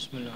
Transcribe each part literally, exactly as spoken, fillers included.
بسم الله.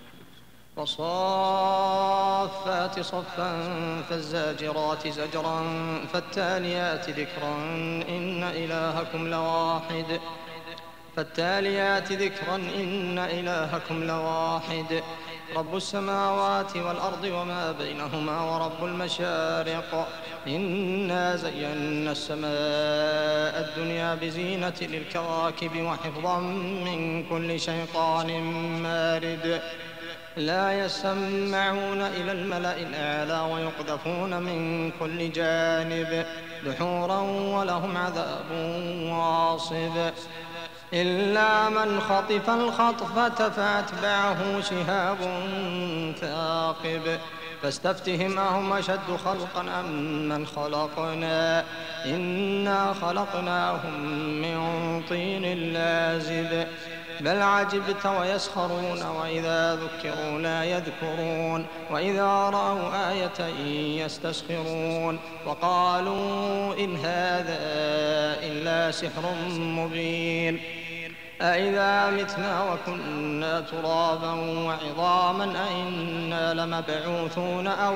والصافات صفا فالزاجرات زجرا فالتاليات ذكرا إن إلهكم لواحد فالتاليات ذكرا إن إلهكم لواحد رب السماوات والأرض وما بينهما ورب المشارق إنا زينا السماء الدنيا بزينة للكواكب وحفظا من كل شيطان مارد لا يسمعون إلى الملأ الأعلى ويقذفون من كل جانب دحورا ولهم عذاب واصب إلا من خطف الخطفة فأتبعه شهاب ثاقب فاستفتهم أهم أشد خلقا أم من خلقنا إنا خلقناهم من طين لازب بل عجبت ويسخرون وإذا ذكروا لا يذكرون وإذا رأوا آية يستسخرون وقالوا إن هذا إلا سحر مبين أإذا متنا وكنا ترابا وعظاما أإنا لمبعوثون أو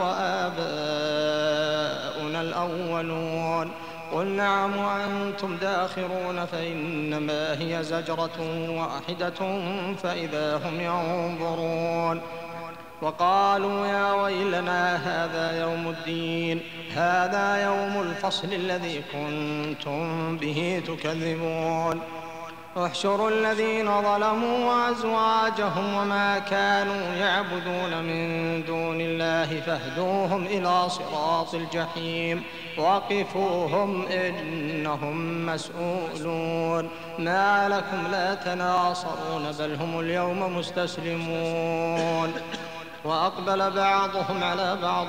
آباؤنا الأولون قل نعم وأنتم داخرون فإنما هي زجرة واحدة فإذا هم ينظرون وقالوا يا ويلنا هذا يوم الدين هذا يوم الفصل الذي كنتم به تكذبون احشروا الذين ظلموا وأزواجهم وما كانوا يعبدون من دون الله فاهدوهم إلى صراط الجحيم وقفوهم إنهم مسؤولون ما لكم لا تناصرون بل هم اليوم مستسلمون وأقبل بعضهم على بعض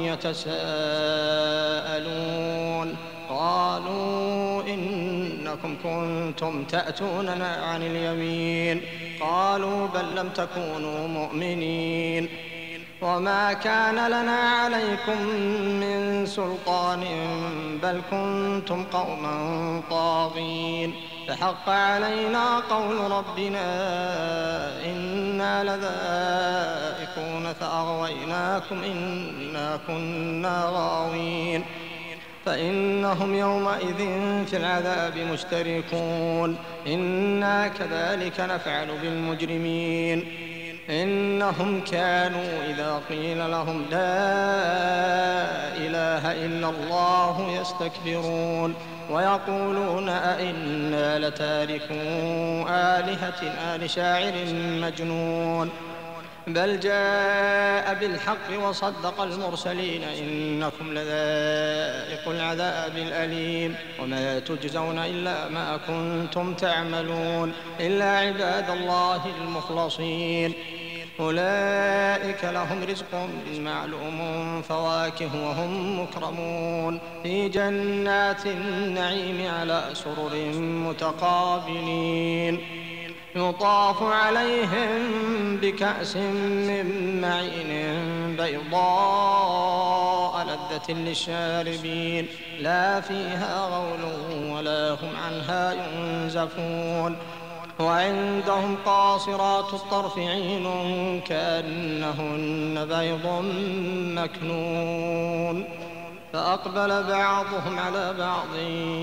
يتساءلون قالوا إنكم كنتم تأتوننا عن اليمين قالوا بل لم تكونوا مؤمنين وما كان لنا عليكم من سلطان بل كنتم قوما طاغين فحق علينا قول ربنا إنا لذائقون فأغويناكم إنا كنا غاوين فإنهم يومئذ في العذاب مشتركون إنا كذلك نفعل بالمجرمين إنهم كانوا إذا قيل لهم لا إله إلا الله يستكبرون ويقولون أئنا لتاركو آلهتنا لشاعر مجنون بل جاء بالحق وصدق المرسلين إنكم لذائقو العذاب الأليم وما تجزون إلا ما كنتم تعملون إلا عباد الله المخلصين أولئك لهم رزق معلوم فواكه وهم مكرمون في جنات النعيم على سرر متقابلين يطاف عليهم بكأس من معين بيضاء لذة للشاربين لا فيها غول ولا هم عنها ينزفون وعندهم قاصرات الطرف عين كأنهن بيض مكنون فأقبل بعضهم على بعض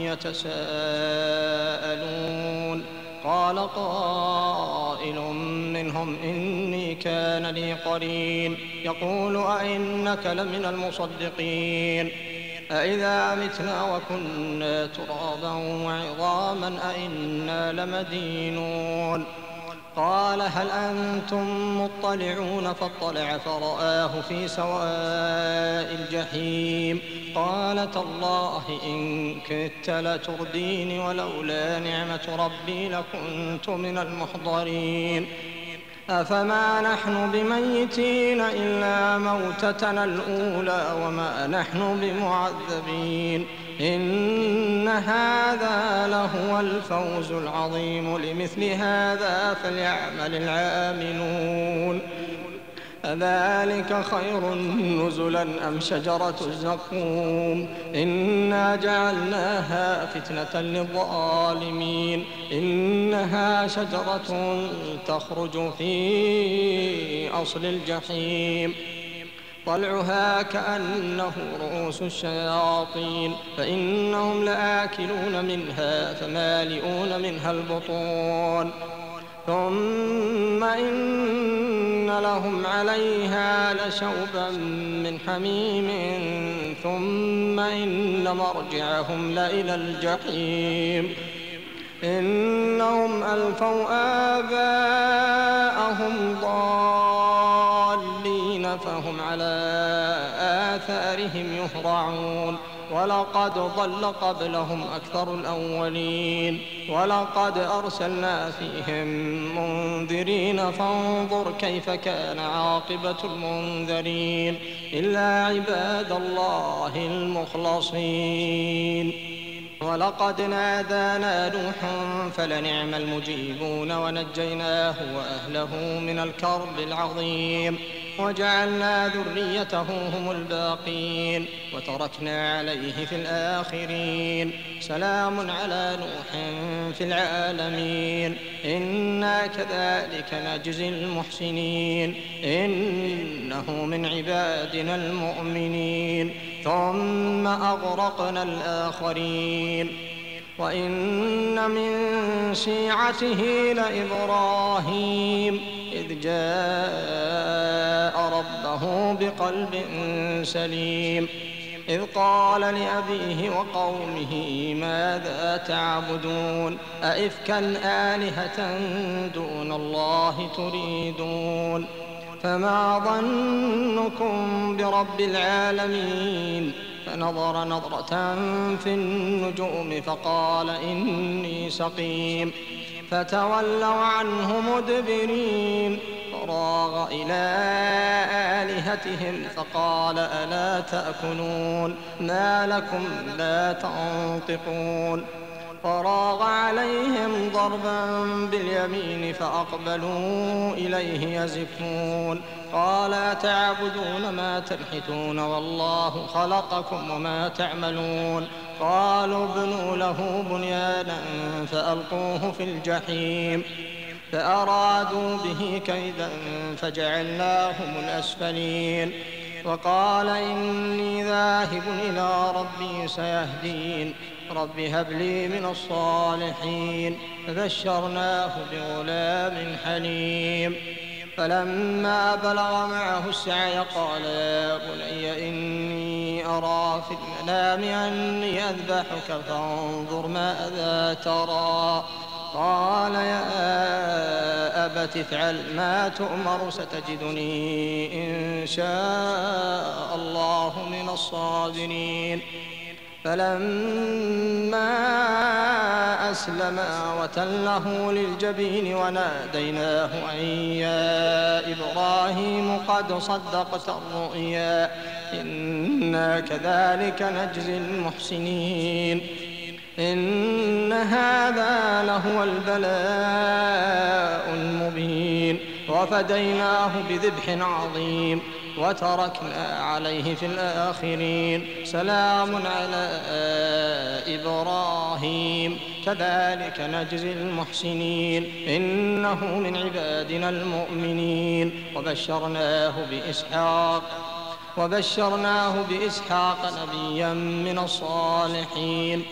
يتساءلون قال قائل منهم إني كان لي قرين يقول أئنك لمن المصدقين أإذا متنا وكنا ترابا وعظاما أئنا لمدينون قال هل أنتم مطلعون فاطلع فرآه في سواء الجحيم قال تالله إن كدت لتردين ولولا نعمة ربي لكنت من المحضرين أفما نحن بميتين إلا موتتنا الأولى وما نحن بمعذبين إن هذا لهو الفوز العظيم لمثل هذا فليعمل العاملون أذلك خير نزلا أم شجرة الزقوم إنا جعلناها فتنة للظالمين إنها شجرة تخرج في أصل الجحيم طلعها كأنه رؤوس الشياطين فإنهم لآكلون منها فمالئون منها البطون ثم إن لهم عليها لشوبا من حميم ثم إن مرجعهم لإلى الجحيم إنهم ألفوا آباءهم ضالين فهم على آثارهم يهرعون ولقد ضل قبلهم أكثر الأولين ولقد أرسلنا فيهم منذرين فانظر كيف كان عاقبة المنذرين إلا عباد الله المخلصين ولقد نادانا نوح فلنعم المجيبون ونجيناه وأهله من الكرب العظيم وجعلنا ذريته هم الباقين وتركنا عليه في الآخرين سلام على نوح في العالمين إنا كذلك نجزي المحسنين إنه من عبادنا المؤمنين ثم أغرقنا الآخرين وإن من شيعته لإبراهيم إذ جاء ربه بقلب سليم إذ قال لأبيه وقومه ماذا تعبدون أئفكا آلهة دون الله تريدون فما ظنكم برب العالمين فنظر نظرة في النجوم فقال إني سقيم فتولوا عنه مدبرين فراغ إلى آلهتهم فقال ألا تأكلون ما لكم لا تنطقون فراغ عليهم ضربا باليمين فأقبلوا إليه يزفون قال أتعبدون ما تنحتون والله خلقكم وما تعملون قالوا ابنوا له بنيانا فألقوه في الجحيم فأرادوا به كيدا فجعلناهم الأسفلين وقال إني ذاهب إلى ربي سيهدين رب هب لي من الصالحين فبشرناه بغلام حليم فلما بلغ معه السعي قال يا بني إني أرى في المنام أني أذبحك فانظر ماذا ترى قال يا أبت افعل ما تؤمر ستجدني إن شاء الله من الصابرين فلما أسلما وتله للجبين وناديناه أن يا إبراهيم قد صدقت الرؤيا إنا كذلك نجزي المحسنين إن هذا لهو البلاء المبين وفديناه بذبح عظيم وتركنا عليه في الآخرين سلام على إبراهيم كذلك نجزي المحسنين إنه من عبادنا المؤمنين وبشرناه بإسحاق وبشرناه بإسحاق نبيا من الصالحين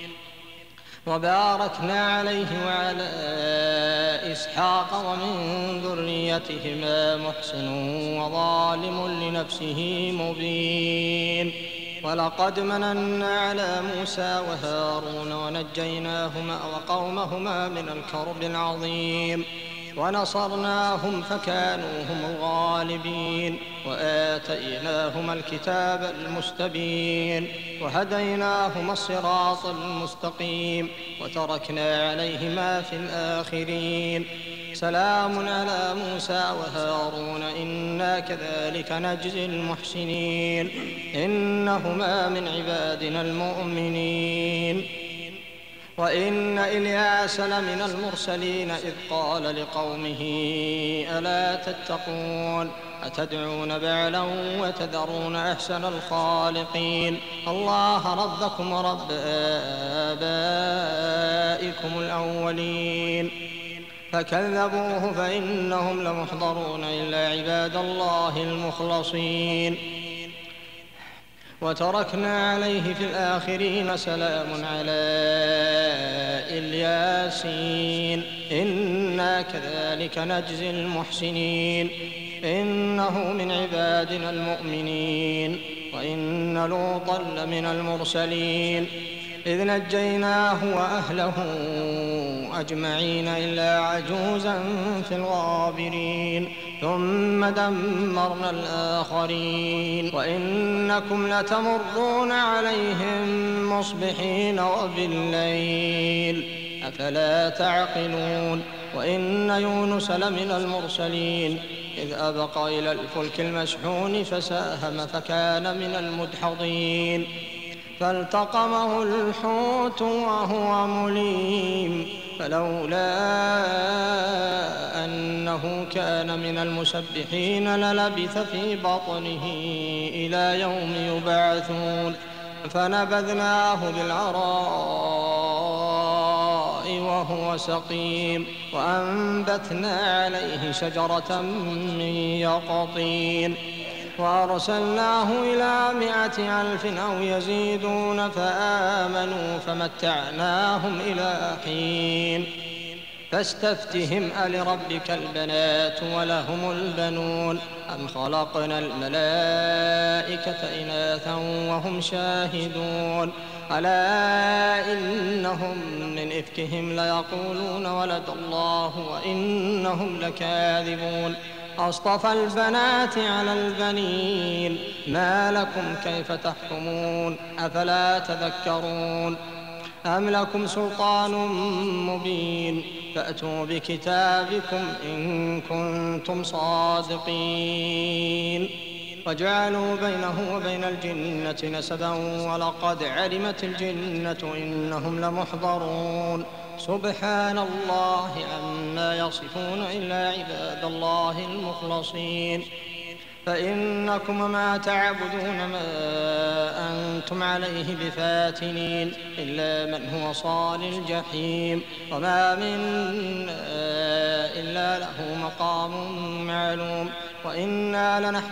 وباركنا عليه وعلى إسحاق ومن ذريتهما محسن وظالم لنفسه مبين ولقد مننا على موسى وهارون ونجيناهما وقومهما من الكرب العظيم ونصرناهم فكانوا هم الغالبين وآتيناهما الكتاب المستبين وهديناهما الصراط المستقيم وتركنا عليهما في الآخرين سلام على موسى وهارون إنا كذلك نجزي المحسنين إنهما من عبادنا المؤمنين وإن إلياس لمن المرسلين إذ قال لقومه ألا تتقون أتدعون بعلا وتذرون أحسن الخالقين الله ربكم ورب آبائكم الأولين فكذبوه فإنهم لمحضرون إلا عباد الله المخلصين. وتركنا عليه في الآخرين سلام على الياسين إنا كذلك نجزي المحسنين إنه من عبادنا المؤمنين وإن لوطا لمن المرسلين إذ نجيناه وأهله أجمعين إلا عجوزا في الغابرين ثم دمرنا الآخرين وإنكم لتمرون عليهم مصبحين وبالليل أفلا تعقلون. وإن يونس لمن المرسلين إذ أبق إلى الفلك المشحون فساهم فكان من المدحضين فالتقمه الحوت وهو مليم فلولا أنه كان من المسبحين للبث في بطنه إلى يوم يبعثون فنبذناه بالعراء وهو سقيم وأنبتنا عليه شجرة من يقطين وأرسلناه إلى مائة ألف أو يزيدون فآمنوا فمتعناهم إلى حين فاستفتهم ألربك البنات ولهم البنون أم خلقنا الملائكة إناثا وهم شاهدون ألا إنهم من إفكهم ليقولون ولد الله وإنهم لكاذبون أصطفى البنات على البنين ما لكم كيف تحكمون أفلا تذكرون أم لكم سلطان مبين فأتوا بكتابكم إن كنتم صادقين. وجعلوا بينه وبين الجنة نسبا ولقد علمت الجنة إنهم لمحضرون سبحان الله عما يصفون إلا عباد الله المخلصين. فإنكم وما تعبدون ما أنتم عليه بفاتنين إلا من هو صال الجحيم وما منا إلا له مقام معلوم وإنا لنحن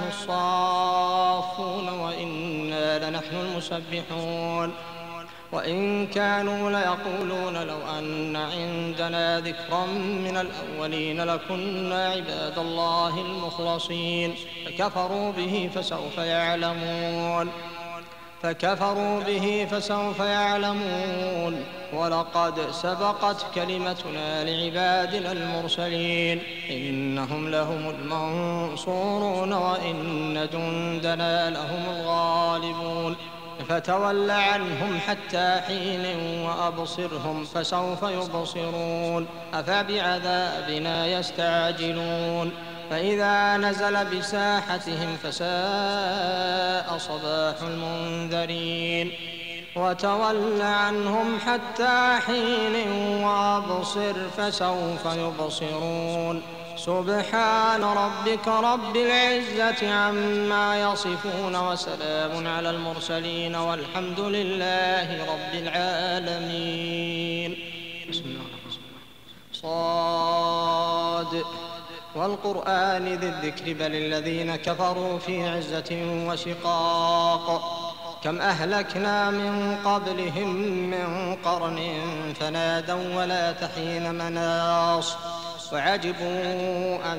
الصافون وإنا لنحن المسبحون. وإن كانوا ليقولون لو أن عندنا ذكرا من الأولين لكنا عباد الله المخلصين فكفروا به فسوف يعلمون فكفروا به فسوف يعلمون ولقد سبقت كلمتنا لعبادنا المرسلين إنهم لهم المنصورون وإن جندنا لهم الغالبون. فتول عنهم حتى حين وأبصرهم فسوف يبصرون أفبعذابنا يستعجلون فإذا نزل بساحتهم فساء صباح المنذرين وتول عنهم حتى حين وأبصر فسوف يبصرون سبحان ربك رب العزة عما يصفون وسلام على المرسلين والحمد لله رب العالمين. بسم الله الرحمن الرحيم. صاد والقرآن ذي الذكر بل الذين كفروا في عزة وشقاق كم أهلكنا من قبلهم من قرن فنادوا ولا تحين مناص وعجبوا أن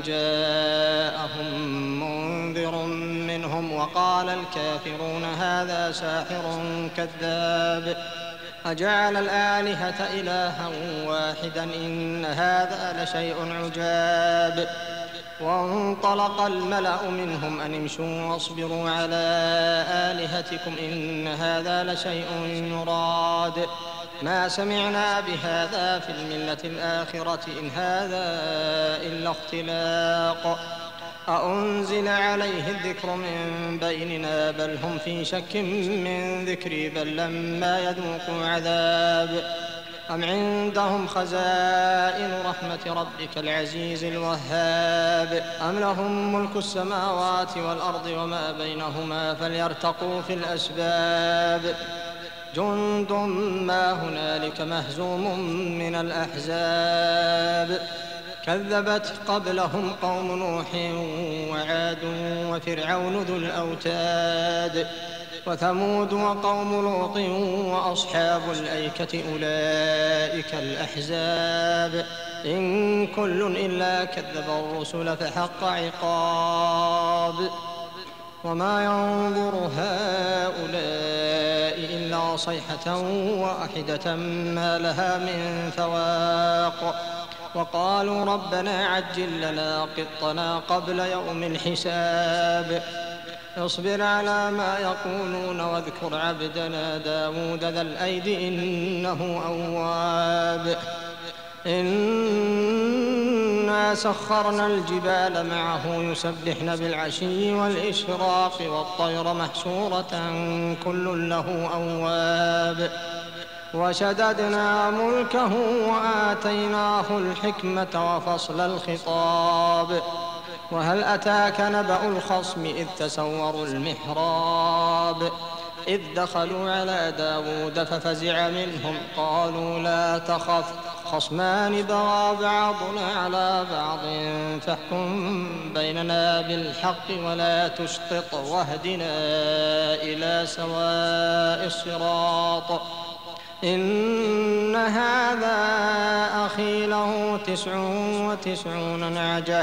جاءهم منذر منهم وقال الكافرون هذا ساحر كذاب أجعل الآلهة إلها واحدا إن هذا لشيء عجاب. وانطلق الملأ منهم أن امشوا واصبروا على آلهتكم إن هذا لشيء يراد ما سمعنا بهذا في الملة الآخرة إن هذا إلا اختلاق أأنزل عليه الذكر من بيننا بل هم في شك من ذكري بل لما يذوقوا عذاب أم عندهم خزائن رحمة ربك العزيز الوهاب أم لهم ملك السماوات والأرض وما بينهما فليرتقوا في الأسباب جند ما هنالك مهزوم من الأحزاب كذبت قبلهم قوم نوح وعاد وفرعون ذو الأوتاد وثمود وقوم لوط وأصحاب الأيكة أولئك الأحزاب إن كل إلا كذب الرسل فحق عقاب وما ينظر هؤلاء إلا صيحة واحدة ما لها من فواق وقالوا ربنا عجل لنا قطنا قبل يوم الحساب اصبر على ما يقولون واذكر عبدنا داود ذا الأيد إنه أواب إنا سخرنا الجبال معه يسبحن بالعشي والإشراق والطير محشورة كل له أواب وشددنا ملكه وآتيناه الحكمة وفصل الخطاب وهل أتاك نبأ الخصم إذ تسوروا المحراب إذ دخلوا على داود ففزع منهم قالوا لا تخف خصمان بغى بعضنا على بعض فاحكم بيننا بالحق ولا تشطط واهدنا إلى سواء الصراط إن هذا أخي له تسع وتسعون نعجة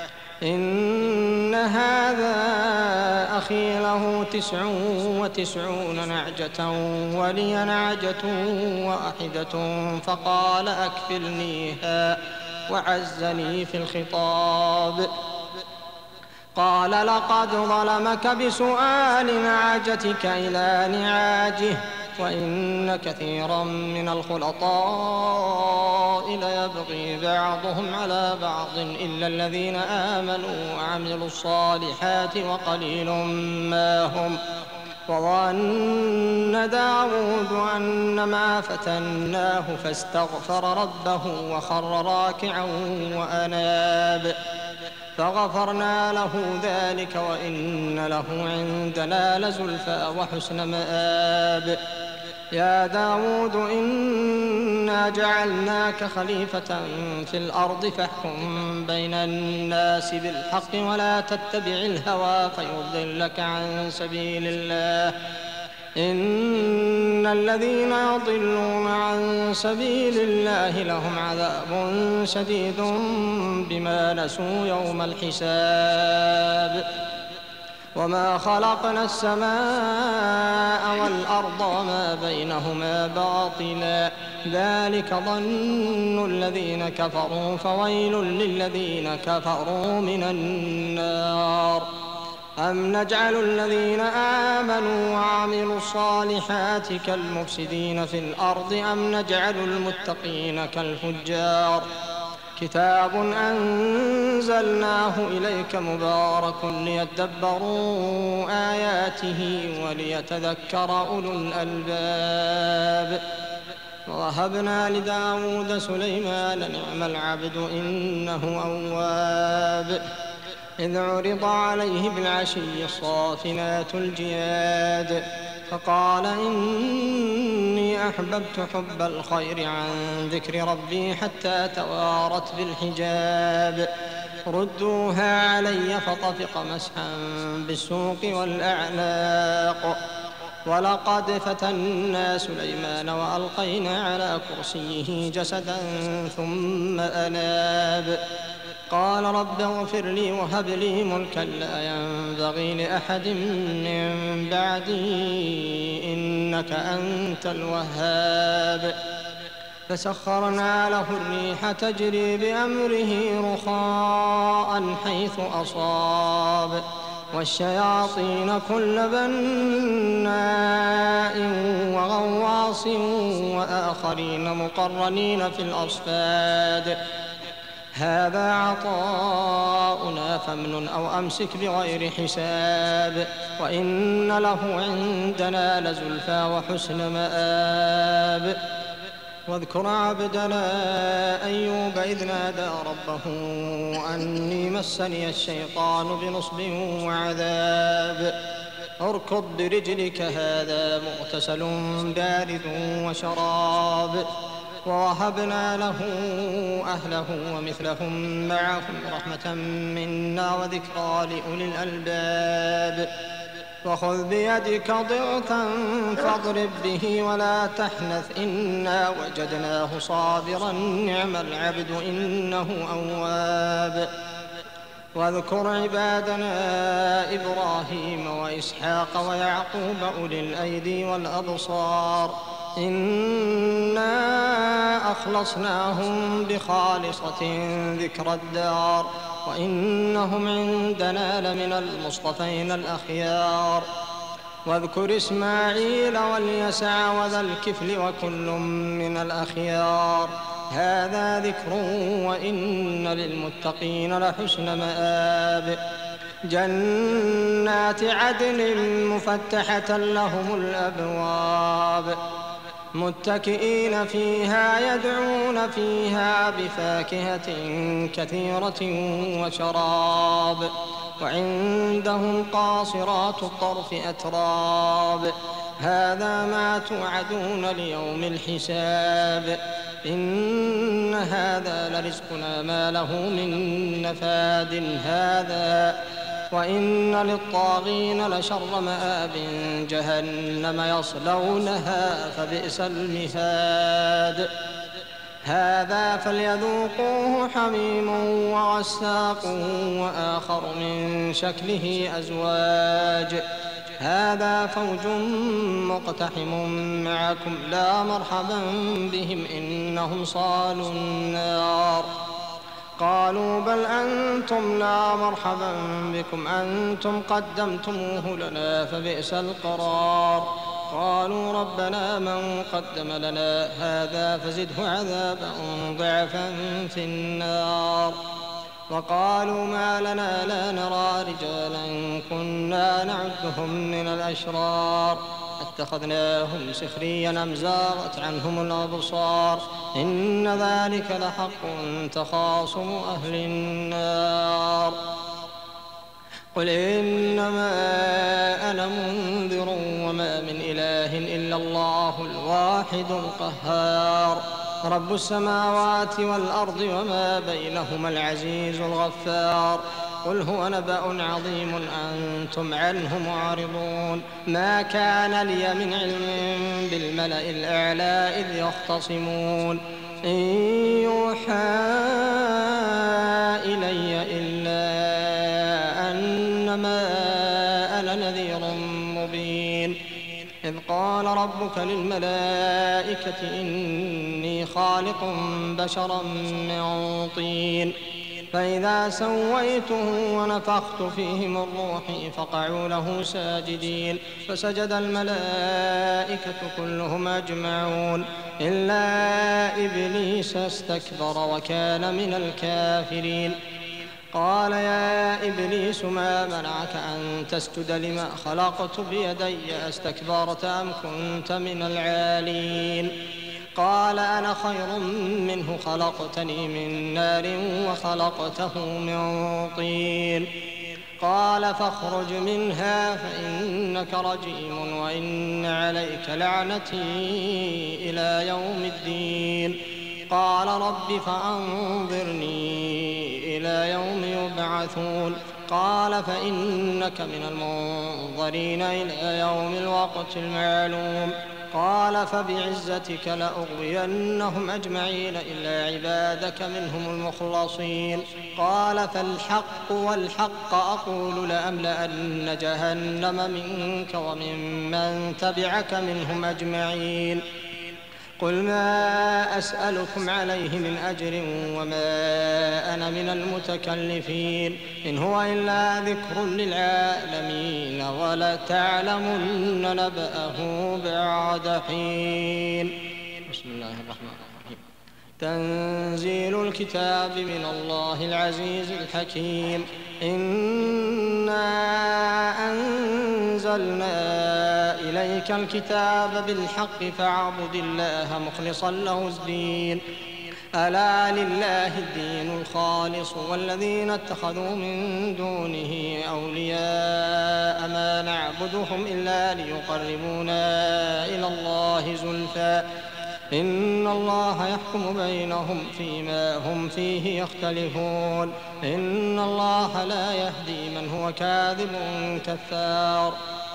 إن هذا أخي له تسع وتسعون نعجة ولي نعجة واحدة فقال أكفلنيها وعزني في الخطاب قال لقد ظلمك بسؤال نعجتك إلى نعاجه وإن كثيرا من الخلطاء ليبغي بعضهم على بعض إلا الذين آمنوا وعملوا الصالحات وقليل ما هم وظن داود أنما فتناه فاستغفر ربه وخر راكعا وأناب فغفرنا له ذلك وإن له عندنا لزلفى وحسن مآب يا داود إنا جعلناك خليفة في الأرض فاحكم بين الناس بالحق ولا تتبع الهوى فيضلك عن سبيل الله إن الذين يضلون عن سبيل الله لهم عذاب شديد بما نسوا يوم الحساب وما خلقنا السماء والأرض وما بينهما باطلا ذلك ظن الذين كفروا فويل للذين كفروا من النار أم نجعل الذين آمنوا وعملوا الصالحات كالمفسدين في الأرض أم نجعل المتقين كالفجار كتاب أنزلناه إليك مبارك ليدبروا آياته وليتذكر أولو الألباب ووهبنا لداود سليمان نعم العبد إنه أواب إذ عرض عليه بالعشي الصافنات الجياد فقال إني أحببت حب الخير عن ذكر ربي حتى توارت بالحجاب ردوها علي فطفق مسحا بالسوق والأعناق ولقد فتنا سليمان وألقينا على كرسيه جسدا ثم أناب قال رب اغفر لي وهب لي ملكا لا ينبغي لأحد من بعدي إنك أنت الوهاب فسخرنا له الريح تجري بأمره رخاء حيث أصاب والشياطين كل بناء وغواص وآخرين مقرنين في الأصفاد هذا عطاؤنا فامنن أو أمسك بغير حساب وإن له عندنا لزلفى وحسن مآب واذكر عبدنا أيوب إذ نادى ربه أني مسني الشيطان بنصب وعذاب اركض برجلك هذا مغتسل بارد وشراب. ووهبنا له أهله ومثلهم معهم رحمة منا وذكرى لأولي الألباب. وخذ بيدك ضغثا فاضرب به ولا تحنث إنا وجدناه صابرا نعم العبد إنه أواب. واذكر عبادنا إبراهيم وإسحاق ويعقوب أولي الأيدي والأبصار إنا أخلصناهم بخالصة ذكر الدار وإنهم عندنا لمن المصطفين الأخيار. واذكر إسماعيل واليسع وذا الكفل وكل من الأخيار هذا ذكر وإن للمتقين لحسن مآب. جنات عدن مفتحة لهم الأبواب متكئين فيها يدعون فيها بفاكهة كثيرة وشراب. وعندهم قاصرات الطرف أتراب هذا ما توعدون ليوم الحساب إن هذا لرزقنا ما له من نفاد هذا وإن للطاغين لشر مآب جهنم يصلونها فبئس المهاد. هذا فليذوقوه حميم وغساق وآخر من شكله أزواج هذا فوج مقتحم معكم لا مرحبا بهم إنهم صالوا النار. قالوا بل أنتم لا مرحبا بكم أنتم قدمتموه لنا فبئس القرار. قالوا ربنا من قدم لنا هذا فزده عذابا ضعفا في النار. وقالوا ما لنا لا نرى رجالا كنا نعدهم من الأشرار اتخذناهم سخريا أم زاغت عنهم الأبصار إن ذلك لحق تخاصم أهل النار. قل إنما أنا منذر وما من إله إلا الله الواحد القهار رب السماوات والأرض وما بينهما العزيز الغفار. قل هو نبأ عظيم أنتم عنه معرضون ما كان لي من علم بالملأ الأعلى إذ يختصمون إن يوحى إلي إلا أنما أنا نذير مبين. إذ قال ربك للملائكة إني خالق بشرا من طين فإذا سويته ونفخت فيه من روحي فقعوا له ساجدين فسجد الملائكة كلهم أجمعون إلا إبليس استكبر وكان من الكافرين. قال يا إبليس ما منعك أن تسجد لما خلقت بيدي أستكبرت أم كنت من العالين؟ قال أنا خير منه خلقتني من نار وخلقته من طين. قال فاخرج منها فإنك رجيم وإن عليك لعنتي إلى يوم الدين. قال رب فأنظرني إلى يوم يبعثون. قال فإنك من المنظرين إلى يوم الوقت المعلوم. قال فبعزتك لأغوينهم أجمعين إلا عبادك منهم المخلصين. قال فالحق والحق أقول لأملأن جهنم منك وممن تبعك منهم أجمعين. قل ما أسألكم عليه من أجر وما أنا من المتكلفين إن هو إلا ذكر للعالمين ولتعلمن نبأه بعد حين. بسم الله الرحمن الرحيم. تنزيل الكتاب من الله العزيز الحكيم. إنا أنزلنا إليك الكتاب بالحق فاعبد الله مخلصا له الدين ألا لله الدين الخالص والذين اتخذوا من دونه أولياء ما نعبدهم إلا ليقربونا إلى الله زلفى إن الله يحكم بينهم فيما هم فيه يختلفون إن الله لا يهدي من هو كاذب كفار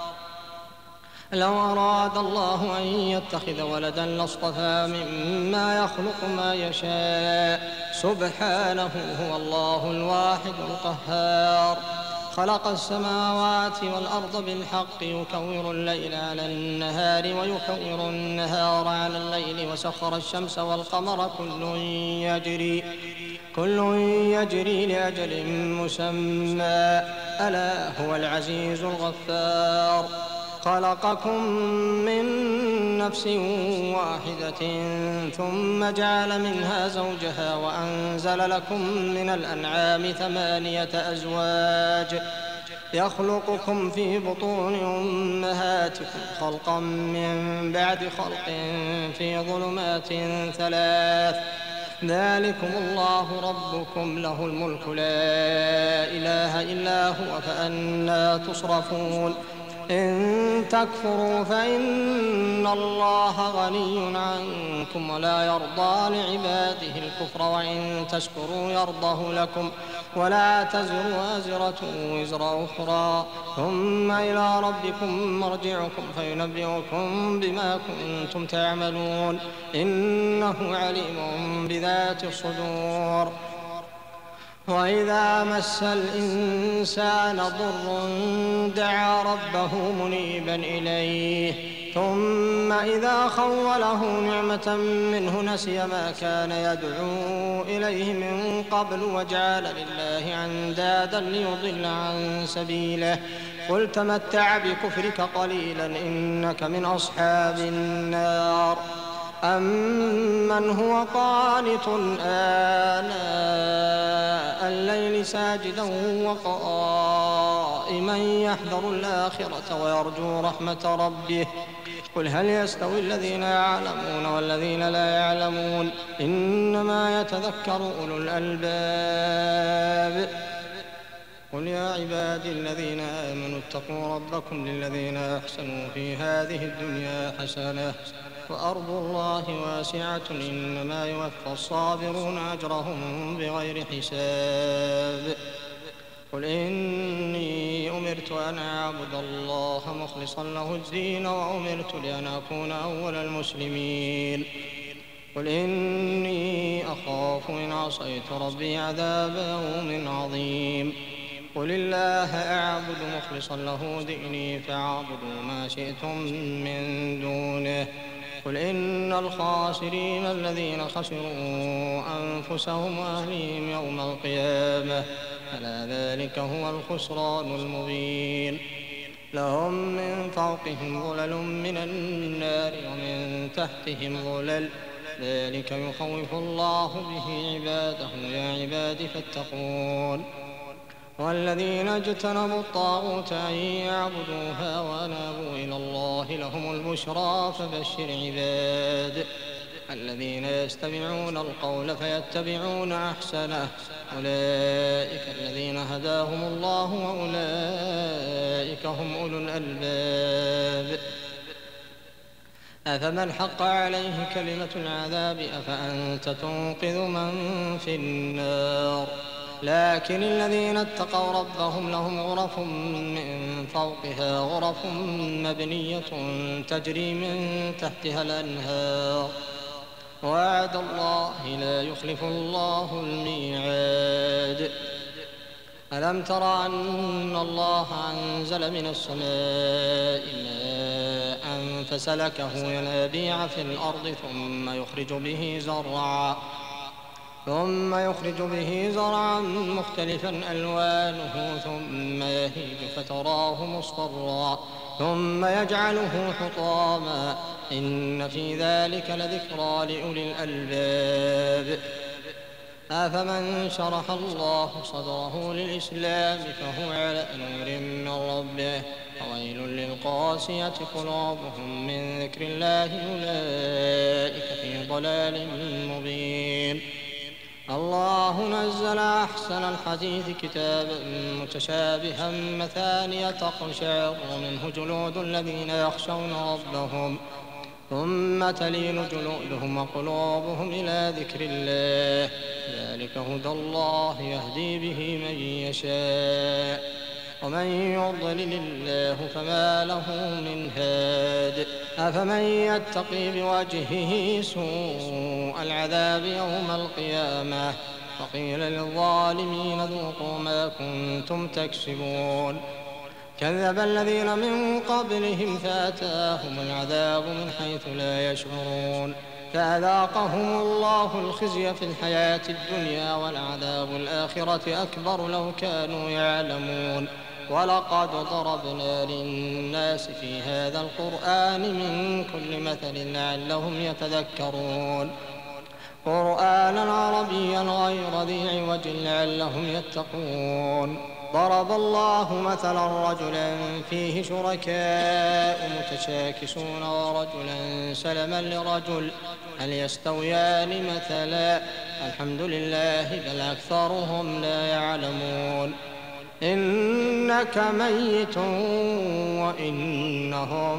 لو أراد الله أن يتخذ ولدا لاصطفى مما يخلق ما يشاء سبحانه هو الله الواحد القهار خلق السماوات والأرض بالحق يكور الليل على النهار ويكور النهار على الليل وسخر الشمس والقمر كل يجري كل يجري لأجل مسمى ألا هو العزيز الغفار خلقكم من نفس واحدة ثم جعل منها زوجها وأنزل لكم من الأنعام ثمانية أزواج يخلقكم في بطون أمهاتكم خلقا من بعد خلق في ظلمات ثلاث ذلكم الله ربكم له الملك لا إله إلا هو فأنى تصرفون إن تكفروا فإن الله غني عنكم ولا يرضى لعباده الكفر وإن تشكروا يرضه لكم ولا تزر وازرة وزر أخرى ثم إلى ربكم مرجعكم فينبئكم بما كنتم تعملون إنه عليم بذات الصدور وإذا مس الإنسان ضر دعا ربه منيبا إليه ثم إذا خوله نعمة منه نسي ما كان يدعو إليه من قبل وجعل لله أندادا ليضل عن سبيله قل تمتع بكفرك قليلا إنك من أصحاب النار أمن هو قانت آناء الليل ساجدا وقائما يحذر الآخرة ويرجو رحمة ربه قل هل يستوي الذين يعلمون والذين لا يعلمون إنما يتذكر أولو الألباب قل يا عبادي الذين آمنوا اتقوا ربكم للذين أحسنوا في هذه الدنيا حسنة وأرض الله واسعة إنما يوفى الصابرون أجرهم بغير حساب قل إني أمرت أن أعبد الله مخلصا له الدين وأمرت لأن أكون أول المسلمين قل إني أخاف إن عصيت ربي عذاب يوم عظيم قل الله أعبد مخلصا له ديني فاعبدوا ما شئتم من دونه قل إن الخاسرين الذين خسروا أنفسهم وأهليهم يوم القيامة ألا ذلك هو الخسران المبين لهم من فوقهم ظلل من النار ومن تحتهم ظلل ذلك يخوف الله به عباده يا عباد فاتقون والذين اجتنبوا الطاغوت أن يعبدوها وأنابوا إلى الله لهم البشرى فبشر عباد الذين يستمعون القول فيتبعون أحسنه أولئك الذين هداهم الله وأولئك هم أولو الألباب أفمن حق عليه كلمة العذاب أفأنت تنقذ من في النار لكن الذين اتقوا ربهم لهم غرف من فوقها غرف مبنية تجري من تحتها الأنهار وعد الله لا يخلف الله الميعاد ألم تر أن الله أنزل من السماء ماء فسلكه ينابيع في الأرض ثم يخرج به زرعا ثم يخرج به زرعا مختلفا ألوانه ثم يهيج فتراه مصفرا ثم يجعله حطاما إن في ذلك لذكرى لأولي الألباب أفمن شرح الله صدره للإسلام فهو على نور من ربه وويل للقاسية قلوبهم من ذكر الله أولئك في ضلال مبين الله نزل أحسن الحديث كتابا متشابها مثانية تقشعر منه جلود الذين يخشون ربهم ثم تلين جلودهم وقلوبهم إلى ذكر الله ذلك هدى الله يهدي به من يشاء ومن يضلل الله فما له من هاد أفمن يتقي بوجهه سوء العذاب يوم القيامة وقيل للظالمين ذوقوا ما كنتم تكسبون كذب الذين من قبلهم فأتاهم العذاب من حيث لا يشعرون فأذاقهم الله الخزي في الحياة الدنيا ولعذاب الآخرة أكبر لو كانوا يعلمون ولقد ضربنا للناس في هذا القرآن من كل مثل لعلهم يتذكرون قرآنا عربيا غير ذي عوج لعلهم يتقون ضرب الله مثلا رجلا فيه شركاء متشاكسون ورجلا سلما لرجل هل يستويان مثلا الحمد لله بل أكثرهم لا يعلمون إنك ميت وإنهم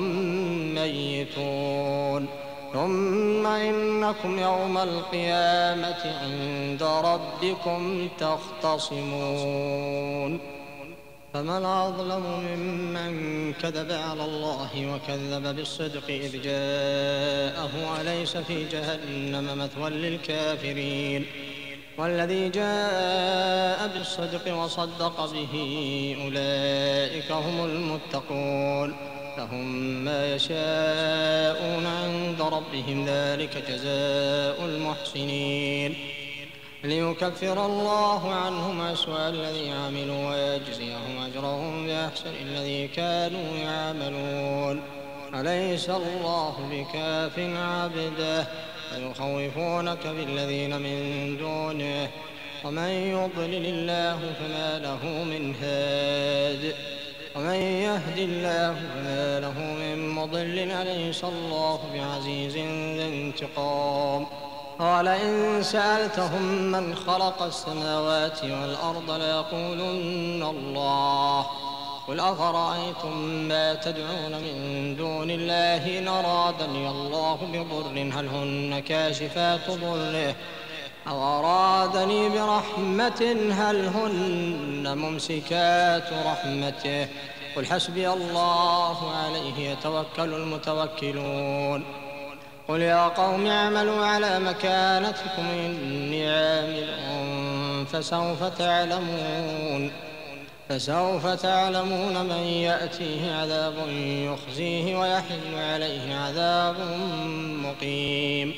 ميتون ثم إنكم يوم القيامة عند ربكم تختصمون فمن أظلم ممن كذب على الله وكذب بالصدق إذ جاءه أليس في جهنم مثوى للكافرين والذي جاء بالصدق وصدق به أولئك هم المتقون لهم ما يشاءون عند ربهم ذلك جزاء المحسنين ليكفر الله عنهم أسوأ الذي عملوا ويجزيهم أجرهم بأحسن الذي كانوا يعملون أليس الله بكاف عبده فيخوفونك بالذين من دونه ومن يضلل الله فما له من هاد ومن يهد الله فما له من مضل أليس الله بعزيز ذي انتقام ولئن سألتهم من خلق السماوات والأرض ليقولن الله قل أفرأيتم ما تدعون من دون الله إن أرادني الله بضر هل هن كاشفات ضره أو أرادني برحمة هل هن ممسكات رحمته قل حسبي الله عليه يتوكل المتوكلون قل يا قوم اعملوا على مكانتكم إني عامل فسوف تعلمون فسوف تعلمون من يأتيه عذاب يخزيه ويحل عليه عذاب مقيم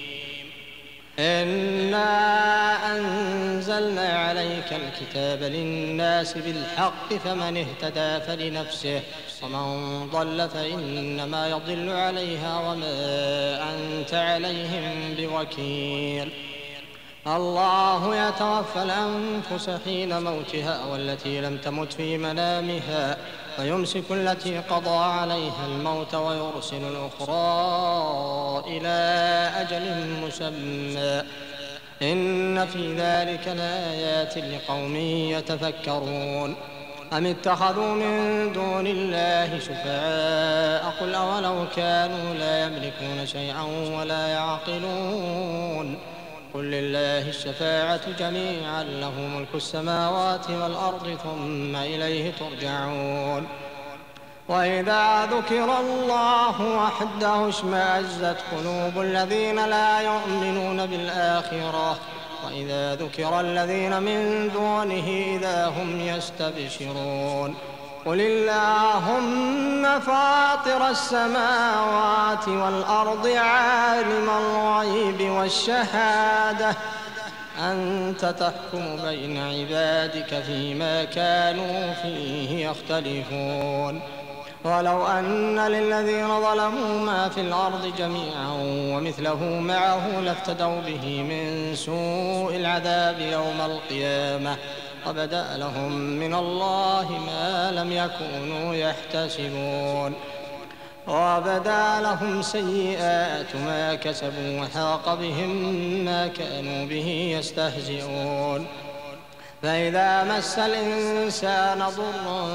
إنا أنزلنا عليك الكتاب للناس بالحق فمن اهتدى فلنفسه ومن ضل فإنما يضل عليها وما أنت عليهم بوكيل الله يتوفى الأنفس حين موتها والتي لم تمت في منامها ويمسك التي قضى عليها الموت ويرسل الأخرى إلى أجل مسمى إن في ذلك لآيات لقوم يتفكرون أم اتخذوا من دون الله شفعاء قل أولو كانوا لا يملكون شيئا ولا يعقلون قل لله الشفاعة جميعا له ملك السماوات والأرض ثم إليه ترجعون وإذا ذكر الله وحده اشمأزت قلوب الذين لا يؤمنون بالآخرة وإذا ذكر الذين من دونه إذا هم يستبشرون قل اللهم فاطر السماوات والأرض عالم الغيب والشهادة أنت تحكم بين عبادك فيما كانوا فيه يختلفون ولو أن للذين ظلموا ما في الأرض جميعا ومثله معه لافتدوا به من سوء العذاب يوم القيامة وبدأ لهم من الله ما لم يكونوا يحتسبون وبدا لهم سيئات ما كسبوا وحاق بهم ما كانوا به يستهزئون فإذا مس الإنسان ضر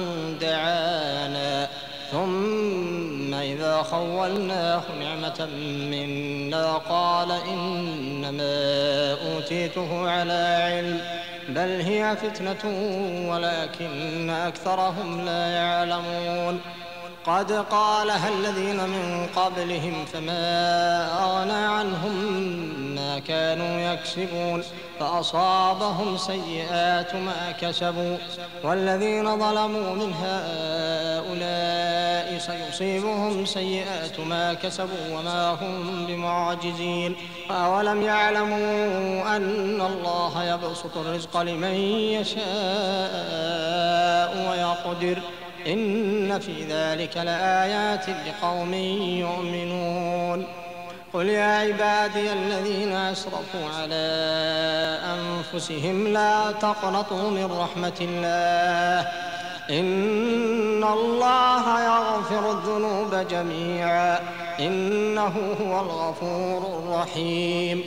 دعانا ثم إذا خولناه نعمة منا قال إنما أوتيته على علم بل هي فتنة ولكن أكثرهم لا يعلمون قد قالها الذين من قبلهم فما أغنى عنهم ما كانوا يكسبون فأصابهم سيئات ما كسبوا والذين ظلموا من هؤلاء سيصيبهم سيئات ما كسبوا وما هم بمعجزين أولم يعلموا أن الله يبسط الرزق لمن يشاء ويقدر إن في ذلك لآيات لقوم يؤمنون قل يا عبادي الذين أسرفوا على أنفسهم لا تقنطوا من رحمة الله إن الله يغفر الذنوب جميعا إنه هو الغفور الرحيم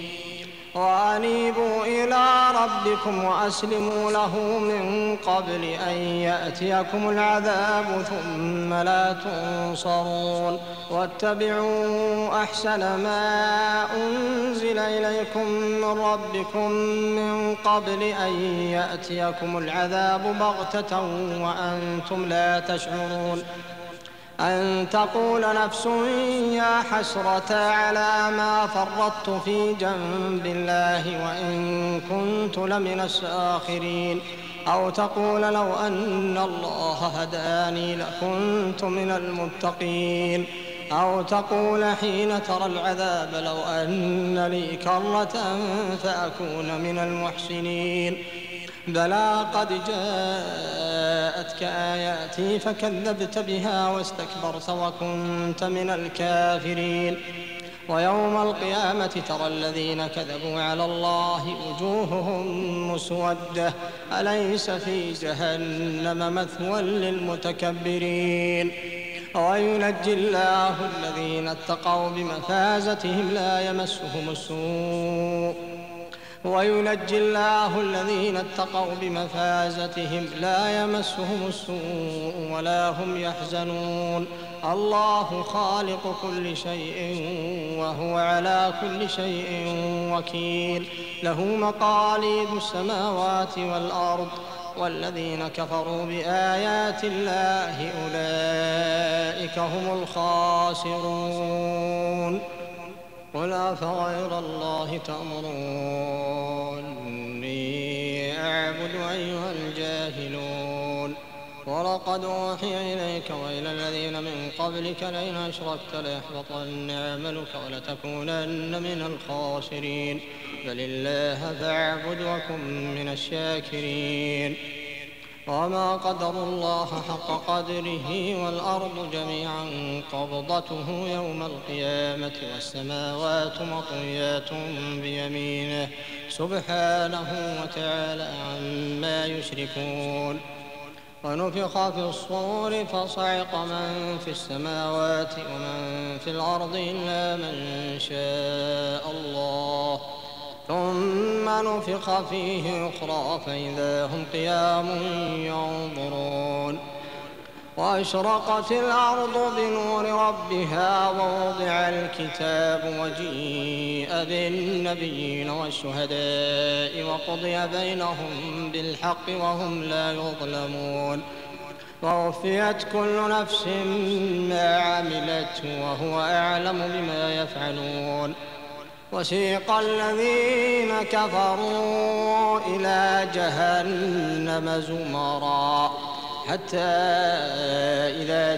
وأنيبوا إلى ربكم وأسلموا له من قبل أن يأتيكم العذاب ثم لا تنصرون واتبعوا أحسن ما أنزل إليكم من ربكم من قبل أن يأتيكم العذاب بغتة وأنتم لا تشعرون أن تقول نفس يا حسرة على ما فرطت في جنب الله وإن كنت لمن الساخرين أو تقول لو أن الله هداني لكنت من المتقين أو تقول حين ترى العذاب لو أن لي كرة فأكون من المحسنين بلى قد جاءتك آياتي فكذبت بها واستكبرت وكنت من الكافرين ويوم القيامة ترى الذين كذبوا على الله وجوههم مسودة أليس في جهنم مثوى للمتكبرين وينجي الله الذين اتقوا بمفازتهم لا يمسهم السوء وينجي الله الذين اتقوا بمفازتهم لا يمسهم السوء ولا هم يحزنون الله خالق كل شيء وهو على كل شيء وكيل له مقاليد السماوات والأرض والذين كفروا بآيات الله أولئك هم الخاسرون قل أفغير الله تأمروني أعبد أيها الجاهلون ولقد أوحي إليك وإلى الذين من قبلك لئن أشركت ليحبطن عملك ولتكونن من الخاسرين بل الله فاعبد وكن من الشاكرين وما قدروا الله حق قدره والأرض جميعا قبضته يوم القيامة والسماوات مطويات بيمينه سبحانه وتعالى عما يشركون ونفخ في الصور فصعق من في السماوات ومن في الأرض إلا من شاء الله ثم نفخ فيه أخرى فإذا هم قيام ينظرون وأشرقت الأرض بنور ربها ووضع الكتاب وجيء بالنبيين والشهداء وقضي بينهم بالحق وهم لا يظلمون ووفيت كل نفس ما عملت وهو أعلم بما يفعلون وسيق الذين كفروا إلى جهنم زمرا حتى إذا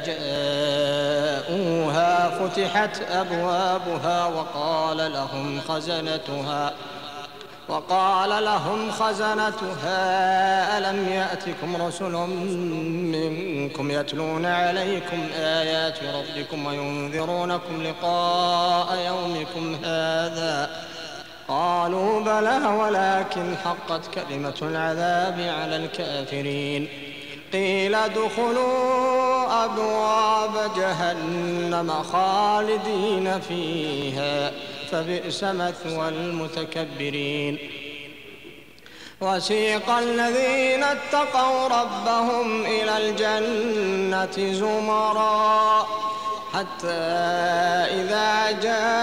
جاءوها فتحت أبوابها وقال لهم خزنتها وقال لهم خزنتها ألم يأتكم رسل منكم يتلون عليكم آيات ربكم وينذرونكم لقاء يومكم هذا قالوا بلى ولكن حقت كلمة العذاب على الكافرين قيل ادخلوا أبواب جهنم خالدين فيها فبئس مثوى المتكبرين. وسيق الذين اتقوا ربهم إلى الجنة زمرا حتى إذا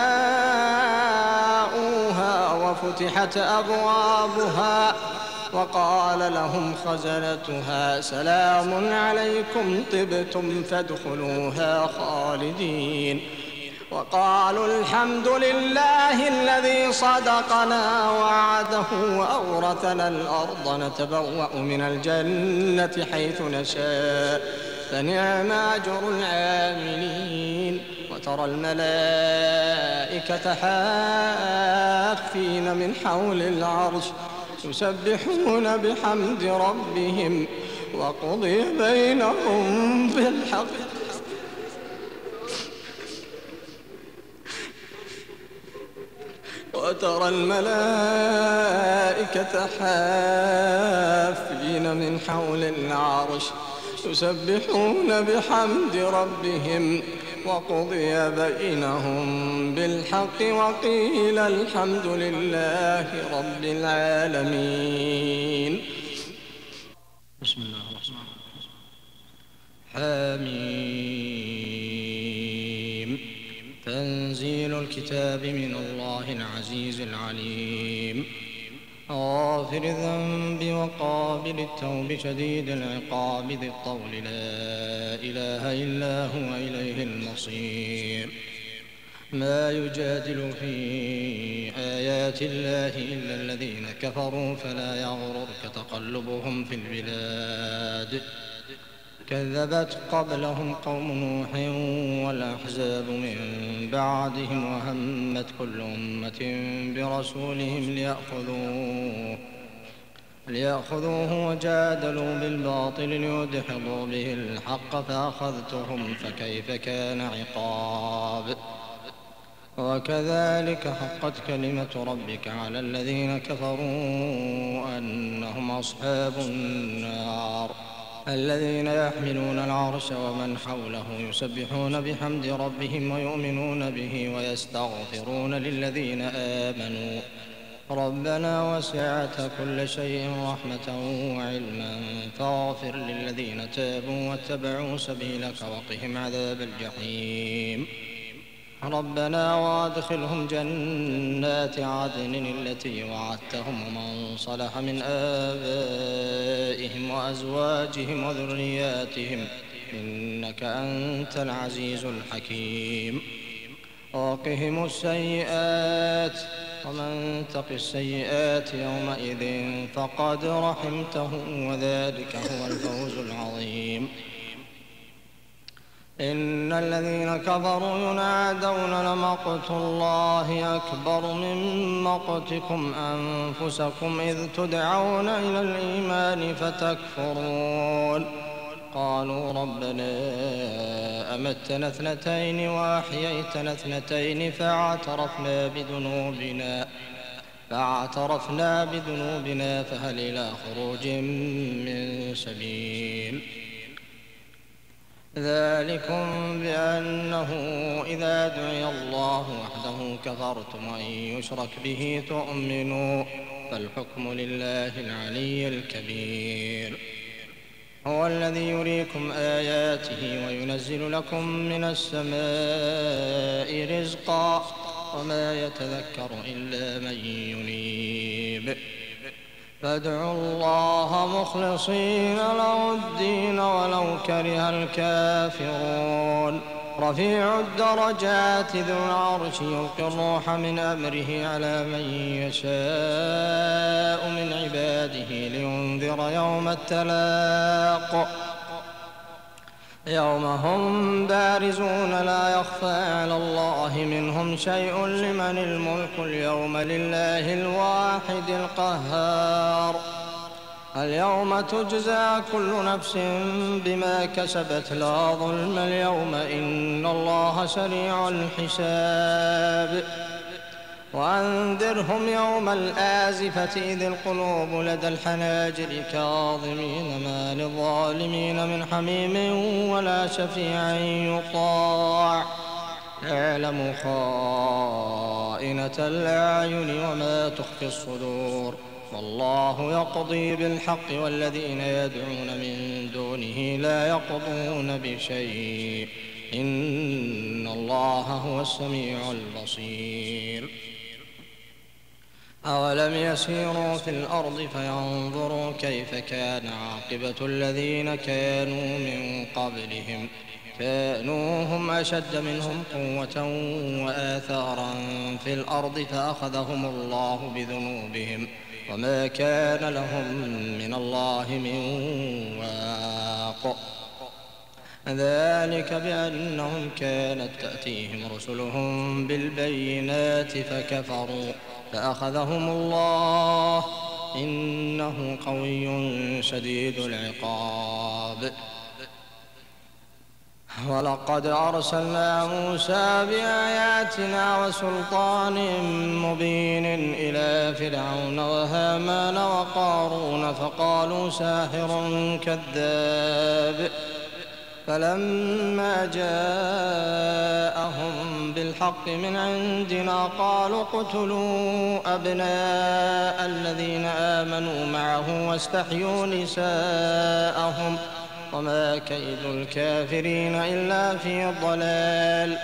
جاءوها وفتحت أبوابها وقال لهم خزنتها سلام عليكم طبتم فادخلوها خالدين. وقالوا الحمد لله الذي صدقنا وعده وأورثنا الأرض نتبوأ من الجنة حيث نشاء فنعم أجر العاملين. وترى الملائكة حافين من حول العرش يسبحون بحمد ربهم وقضي بينهم بالحق وترى الملائكة حافين من حول العرش يسبحون بحمد ربهم وقضي بينهم بالحق وقيل الحمد لله رب العالمين. بسم الله الرحمن الرحيم. حميم. تنزيل الكتاب من الله العزيز العليم غافر الذنب وقابل التوب شديد العقاب ذي الطول لا إله إلا هو إليه المصير. ما يجادل في آيات الله إلا الذين كفروا فلا يغررك تقلبهم في البلاد كذبت قبلهم قوم نوح والأحزاب من بعدهم وهمت كل أمة برسولهم ليأخذوه ليأخذوه وجادلوا بالباطل ليدحضوا به الحق فأخذتهم فكيف كان عقاب. وكذلك حقت كلمة ربك على الذين كفروا أنهم أصحاب النار الذين يحملون العرش ومن حوله يسبحون بحمد ربهم ويؤمنون به ويستغفرون للذين آمنوا ربنا وسعت كل شيء رحمة وعلما فاغفر للذين تابوا واتبعوا سبيلك وقهم عذاب الجحيم. ربنا وادخلهم جنات عدن التي وعدتهم ومن صلح من آبائهم وأزواجهم وذرياتهم إنك أنت العزيز الحكيم. وقهم السيئات ومن تق السيئات يومئذ فقد رحمته وذلك هو الفوز العظيم. إن الذين كفروا ينادون لمقت الله أكبر من مقتكم أنفسكم إذ تدعون إلى الإيمان فتكفرون قالوا ربنا أمتنا اثنتين وأحييتنا اثنتين فاعترفنا بذنوبنا فاعترفنا بذنوبنا فهل إلى خروج من سبيل. ذلكم بأنه إذا دعي الله وحده كفرتم وإن يشرك به تؤمنوا فالحكم لله العلي الكبير. هو الذي يريكم آياته وينزل لكم من السماء رزقا وما يتذكر إلا من ينيب. فادعوا الله مخلصين له الدين ولو كره الكافرون. رفيع الدرجات ذو العرش يلقي الروح من أمره على من يشاء من عباده لينذر يوم التلاق يوم هم بارزون لا يخفى على الله منهم شيء لمن الملك اليوم لله الواحد القهار. اليوم تجزى كل نفس بما كسبت لا ظلم اليوم إن الله سريع الحساب. وأنذرهم يوم الآزفة إذ القلوب لدى الحناجر كاظمين ما للظالمين من حميم ولا شفيع يطاع يعلم خائنة الأعين وما تخفي الصدور والله يقضي بالحق والذين يدعون من دونه لا يقضون بشيء إن الله هو السميع البصير. أولم يسيروا في الأرض فينظروا كيف كان عاقبة الذين كانوا من قبلهم كانوا هم أشد منهم قوة وآثارا في الأرض فأخذهم الله بذنوبهم وما كان لهم من الله من واق ذلك بأنهم كانت تأتيهم رسلهم بالبينات فكفروا فأخذهم الله إنه قوي شديد العقاب. ولقد أرسلنا موسى بآياتنا وسلطان مبين إلى فرعون وهامان وقارون فقالوا ساحر كذاب فلما جاءهم بالحق من عندنا قالوا اقتلوا أبناء الذين آمنوا معه واستحيوا نساءهم وما كيد الكافرين إلا في ضلال.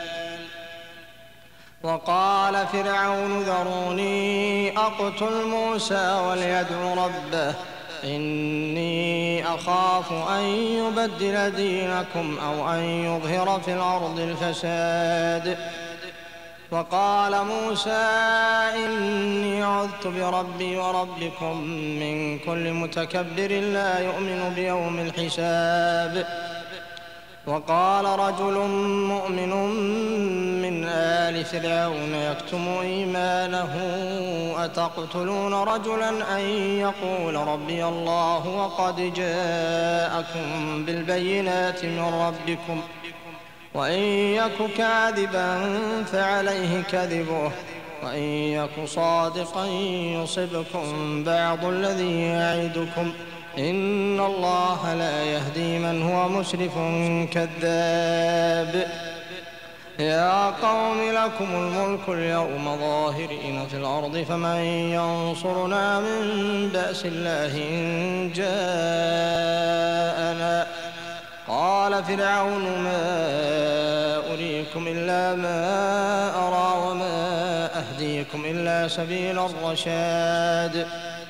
وقال فرعون ذروني أقتل موسى وليدع ربه إني أخاف أن يبدل دينكم أو أن يظهر في الأرض الفساد. وقال موسى إني عذت بربي وربكم من كل متكبر لا يؤمن بيوم الحساب. وقال رجل مؤمن من آل فرعون يكتم إيمانه أتقتلون رجلا أن يقول ربي الله وقد جاءكم بالبينات من ربكم وإن يك كاذبا فعليه كذبه وإن يك صادقا يصبكم بعض الذي يعدكم إن الله لا يهدي من هو مسرف كذاب. يا قوم لكم الملك اليوم ظاهرين في الأرض فمن ينصرنا من بأس الله إن جاءنا. قال فرعون ما أريكم إلا ما أرى وما أهديكم إلا سبيل الرشاد.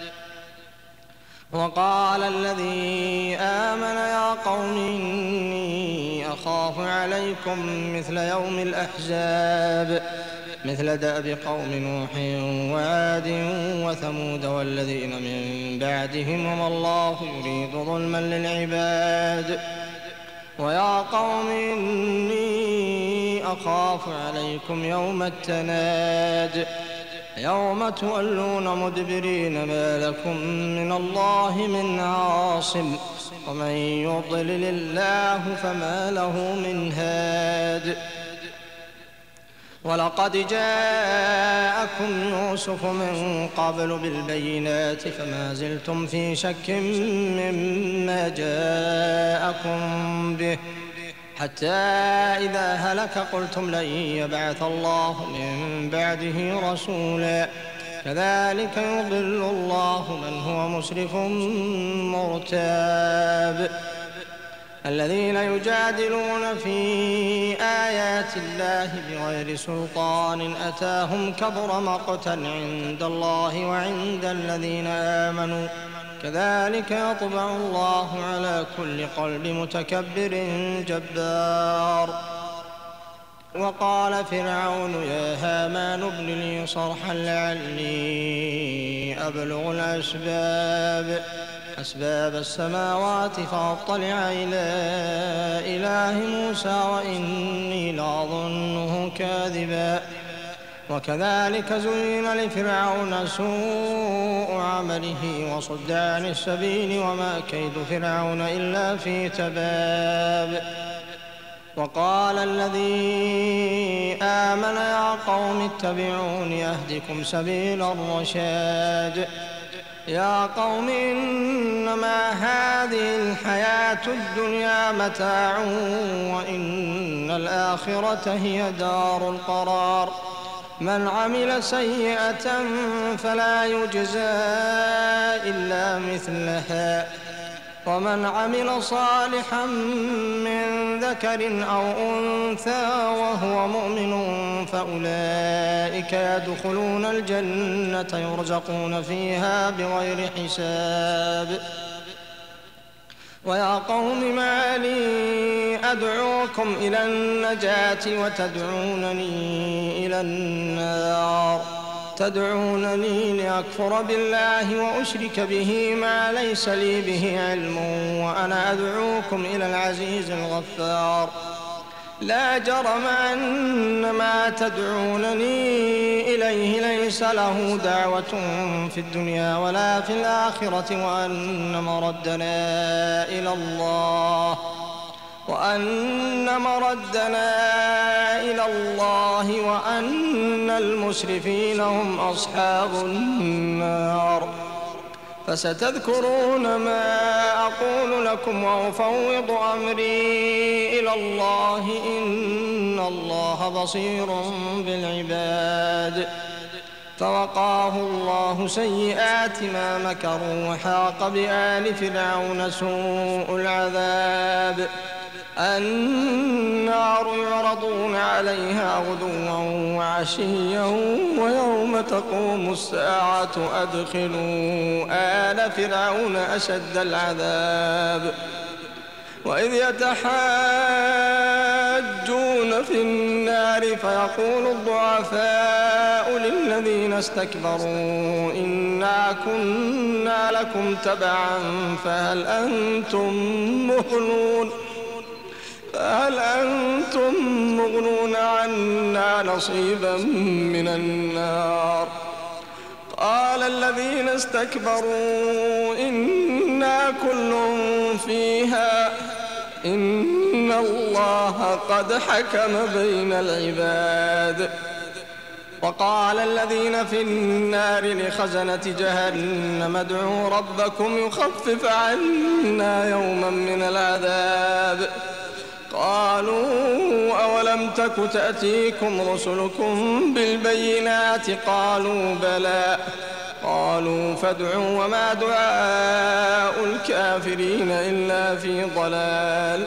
وقال الذي آمن يا قوم إني أخاف عليكم مثل يوم الأحزاب مثل دأب قوم نوح وعاد وثمود والذين من بعدهم وما الله يريد ظلما للعباد. ويا قوم إني أخاف عليكم يوم التناد يوم تولون مدبرين ما لكم من الله من عاصم ومن يضلل الله فما له من هاد. ولقد جاءكم يوسف من قبل بالبينات فما زلتم في شك مما جاءكم به حتى إذا هلك قلتم لن يبعث الله من بعده رسولا كذلك يضل الله من هو مسرف مرتاب. الذين يجادلون في آيات الله بغير سلطان أتاهم كبر مقتا عند الله وعند الذين آمنوا كذلك يطبع الله على كل قلب متكبر جبار. وقال فرعون يا هامان ابن لي صرحا لعلي أبلغ الأسباب أسباب السماوات فأطلع إلى إله موسى وإني لأظنه كاذبا. وكذلك زين لفرعون سوء عمله وصد عن السبيل وما كيد فرعون إلا في تباب. وقال الذي آمن يا قوم اتبعون أهدكم سبيل الرشاد يا قوم إنما هذه الحياة الدنيا متاع وإن الآخرة هي دار القرار من عمل سيئة فلا يجزى إلا مثلها ومن عمل صالحا من ذكر أو أنثى وهو مؤمن فأولئك يدخلون الجنة يرزقون فيها بغير حساب ويا قوم ما لي أدعوكم إلى النجاة وتدعونني إلى النار تدعونني لأكفر بالله وأشرك به ما ليس لي به علم وأنا أدعوكم إلى العزيز الغفار لا جرم أن ما تدعونني إليه ليس له دعوة في الدنيا ولا في الآخرة وأن مردنا إلى الله وأن مردنا إلى الله وأن المسرفين هم أصحاب النار فستذكرون ما أقول لكم وأفوض أمري إلى الله إن الله بصير بالعباد فوقاه الله سيئات ما مكروا وحاق بآل فرعون سوء العذاب النار يعرضون عليها غدوا وعشيا ويوم تقوم الساعة أدخلوا آل فرعون أشد العذاب وإذ يتحاجون في النار فيقول الضعفاء للذين استكبروا إنا كنا لكم تبعا فهل أنتم مغنون فهل أنتم مغنون عنا نصيبا من النار قال الذين استكبروا إنا كل فيها إن الله قد حكم بين العباد وقال الذين في النار لخزنة جهنم ادعوا ربكم يخفف عنا يوما من العذاب قالوا أولم تك تأتيكم رسلكم بالبينات قالوا بلى قالوا فادعوا وما دعاء الكافرين إلا في ضلال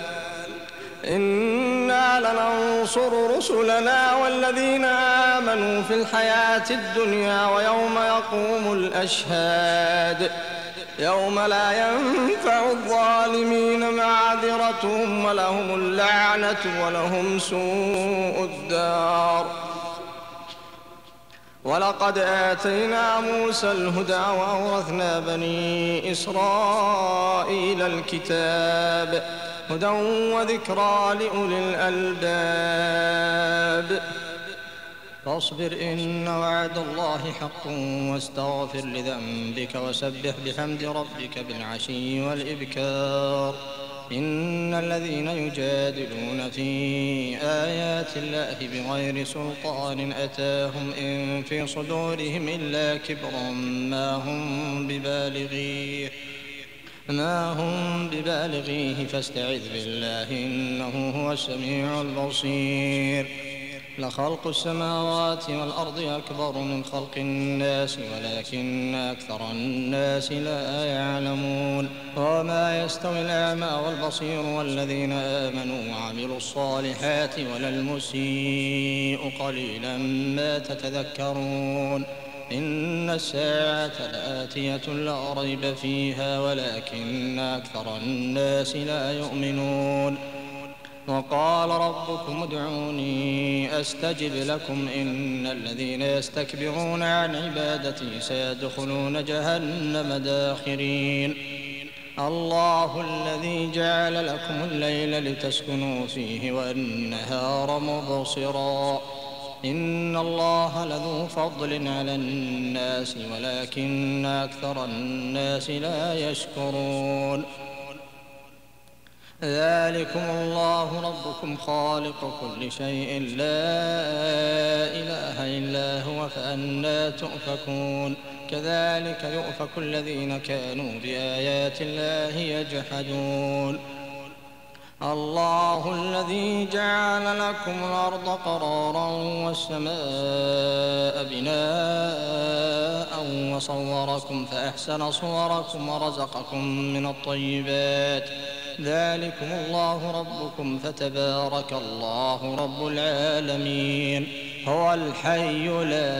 إنا لننصر رسلنا والذين آمنوا في الحياة الدنيا ويوم يقوم الأشهاد يوم لا ينفع الظالمين معذرتهم ولهم اللعنة ولهم سوء الدار ولقد آتينا موسى الهدى وأورثنا بني إسرائيل الكتاب هدى وذكرى لأولي الألباب فاصبر إن وعد الله حق واستغفر لذنبك وسبح بحمد ربك بالعشي والإبكار إن الذين يجادلون في آيات الله بغير سلطان أتاهم إن في صدورهم إلا كبر ما هم ببالغيه ما هم ببالغيه فاستعذ بالله إنه هو السميع البصير لخلق السماوات والأرض أكبر من خلق الناس ولكن أكثر الناس لا يعلمون وما يستوي الأعمى والبصير والذين آمنوا وعملوا الصالحات ولا المسيء قليلا ما تتذكرون إن الساعة لآتية لا ريب فيها ولكن أكثر الناس لا يؤمنون وقال ربكم ادعوني أستجب لكم إن الذين يستكبرون عن عبادتي سيدخلون جهنم داخرين الله الذي جعل لكم الليل لتسكنوا فيه والنهار مبصرا إن الله لذو فضل على الناس ولكن أكثر الناس لا يشكرون ذلكم الله ربكم خالق كل شيء لا إله إلا هو فأنى تؤفكون كذلك يؤفك الذين كانوا بآيات الله يجحدون الله الذي جعل لكم الأرض قرارا والسماء بناء وصوركم فأحسن صوركم ورزقكم من الطيبات ذلكم الله ربكم فتبارك الله رب العالمين هو الحي لا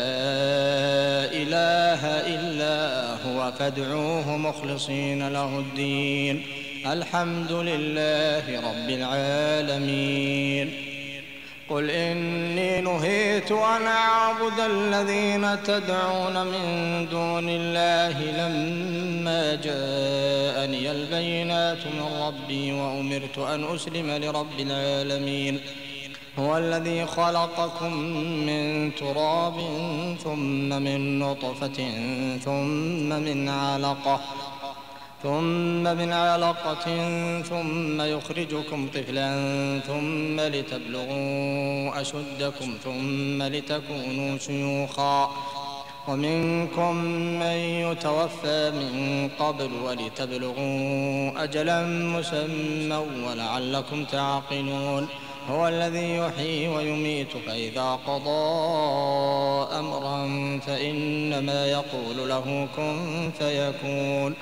إله إلا هو فادعوه مخلصين له الدين الحمد لله رب العالمين قل إني نهيت أن أعبد الذين تدعون من دون الله لما جاءني البينات من ربي وأمرت أن أسلم لرب العالمين هو الذي خلقكم من تراب ثم من نطفة ثم من علقة ثم من علقة ثم يخرجكم طفلا ثم لتبلغوا أشدكم ثم لتكونوا شيوخا ومنكم من يتوفى من قبل ولتبلغوا أجلا مسمى ولعلكم تعقلون هو الذي يحيي ويميت فإذا قضى أمرا فإنما يقول له كن فيكون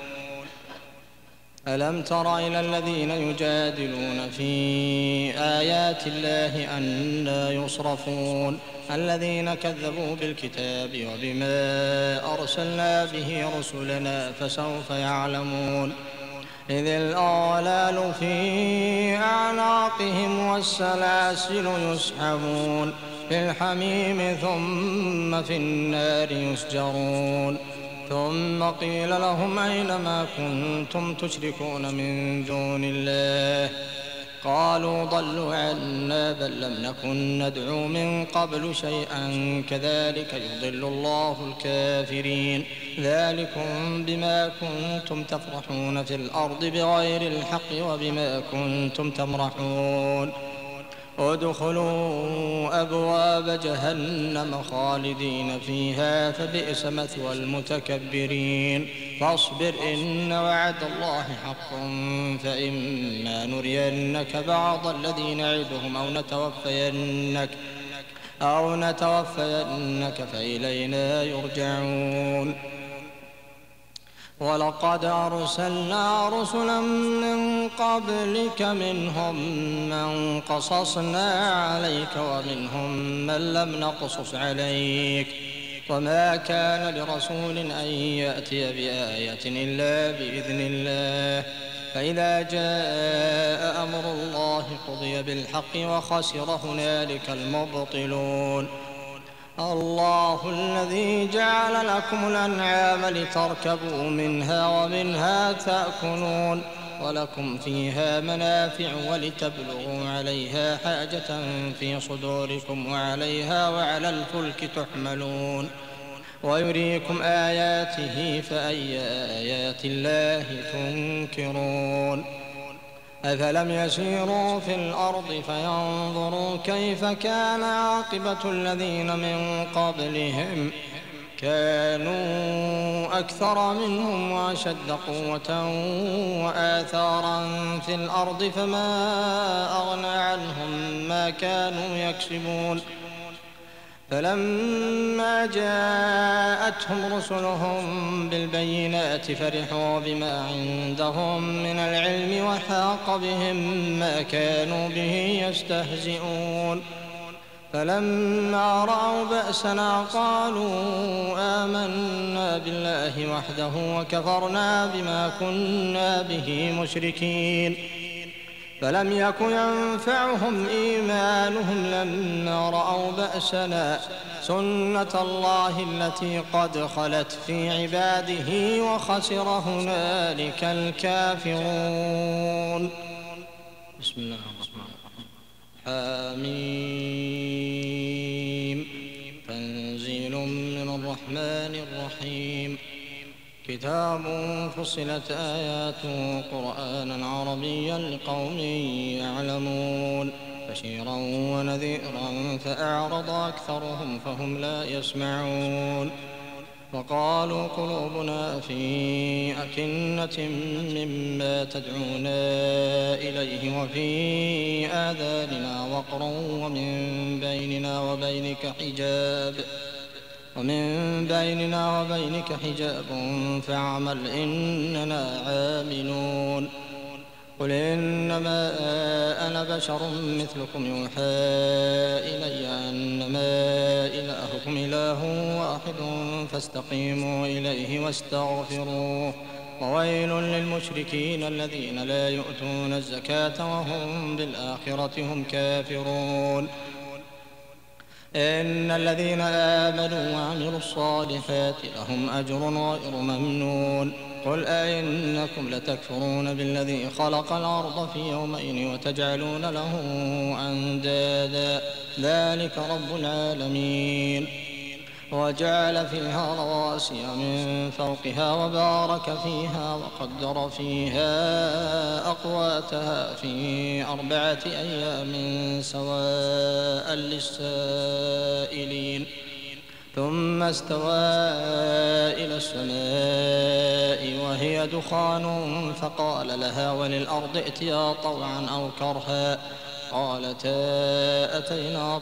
ألم تر إلى الذين يجادلون في آيات الله أنى يصرفون الذين كذبوا بالكتاب وبما أرسلنا به رسلنا فسوف يعلمون إذ الأغلال في أعناقهم والسلاسل يسحبون في الحميم ثم في النار يسجرون ثم قيل لهم أين ما كنتم تشركون من دون الله قالوا ضلوا عنا بل لم نكن ندعو من قبل شيئا كذلك يضل الله الكافرين ذلكم بما كنتم تفرحون في الأرض بغير الحق وبما كنتم تمرحون ادخلوا أبواب جهنم خالدين فيها فبئس مثوى المتكبرين فاصبر إن وعد الله حق فإما نرينك بعض الذي نعدهم أو نتوفينك أو نتوفينك فإلينا يرجعون ولقد أرسلنا رسلا من قبلك منهم من قصصنا عليك ومنهم من لم نقصص عليك وما كان لرسول أن يأتي بآية إلا بإذن الله فإذا جاء أمر الله قضي بالحق وخسر هنالك المبطلون الله الذي جعل لكم الأنعام لتركبوا منها ومنها تأكلون ولكم فيها منافع ولتبلغوا عليها حاجة في صدوركم وعليها وعلى الفلك تحملون ويريكم آياته فأي آيات الله تنكرون أفلم يسيروا في الأرض فينظروا كيف كان عاقبة الذين من قبلهم كانوا أكثر منهم وأشد قوة وآثارا في الأرض فما أغنى عنهم ما كانوا يكسبون فلما جاءتهم رسلهم بالبينات فرحوا بما عندهم من العلم وحاق بهم ما كانوا به يستهزئون فلما رأوا بأسنا قالوا آمنا بالله وحده وكفرنا بما كنا به مشركين فلم يك ينفعهم إيمانهم لما رأوا بأسنا سنة الله التي قد خلت في عباده وخسر هنالك الكافرون بسم الله الرحمن الرحيم حميم تنزيل من الرحمن الرحيم كتاب فصلت آياته قرآنا عربيا لقوم يعلمون بشيرا ونذيرا فأعرض أكثرهم فهم لا يسمعون وقالوا قلوبنا في أكنة مما تدعونا إليه وفي آذاننا وقر ومن بيننا وبينك حجاب ومن بيننا وبينك حجاب فاعمل إننا عاملون قل إنما أنا بشر مثلكم يوحى إلي أنما إلهكم إله واحد فاستقيموا إليه واستغفروه وويل للمشركين الذين لا يؤتون الزكاة وهم بالآخرة هم كافرون إن الذين آمنوا وعملوا الصالحات لهم أجر غير ممنون قل أئنكم لتكفرون بالذي خلق الأرض في يومين وتجعلون له أندادا ذلك رب العالمين وجعل فيها رواسي من فوقها وبارك فيها وقدر فيها أقواتها في أربعة أيام سواء للسائلين ثم استوى إلى السماء وهي دخان فقال لها وللأرض ائتيا طوعا أو كرها قالتا أتينا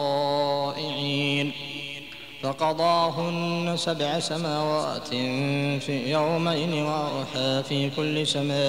طائعين فقضاهن سبع سماوات في يومين وأوحى في كل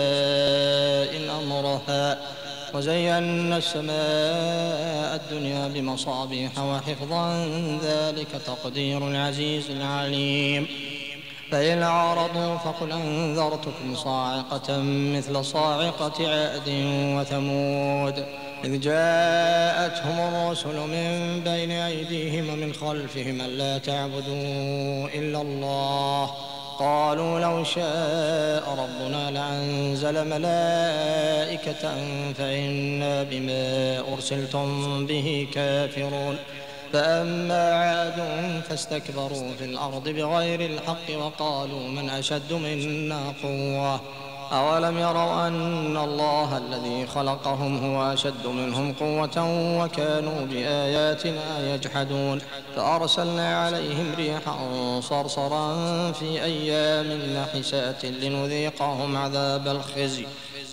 سماء أمرها وزينا السماء الدنيا بمصابيح وحفظا ذلك تقدير العزيز العليم فإن أعرضوا فقل أنذرتكم صاعقة مثل صاعقة عاد وثمود إذ جاءتهم الرسل من بين أيديهم ومن خلفهم ألا تعبدوا إلا الله قالوا لو شاء ربنا لأنزل ملائكة فإنا بما أرسلتم به كافرون فأما عاد فاستكبروا في الأرض بغير الحق وقالوا من أشد منا قوة أولم يروا أن الله الذي خلقهم هو أشد منهم قوة وكانوا بآياتنا يجحدون فأرسلنا عليهم ريحا صرصرا في أيام نحسات لنذيقهم عذاب الخزي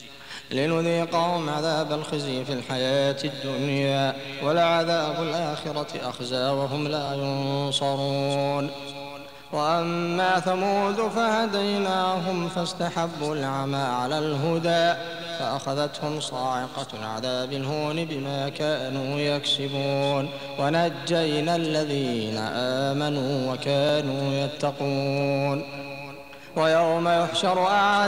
لنذيقهم عذاب الخزي في الحياة الدنيا ولعذاب الآخرة أخزى وهم لا ينصرون وأما ثمود فهديناهم فاستحبوا العمى على الهدى فأخذتهم صاعقة العذاب الهون بما كانوا يكسبون ونجينا الذين آمنوا وكانوا يتقون ويوم يحشر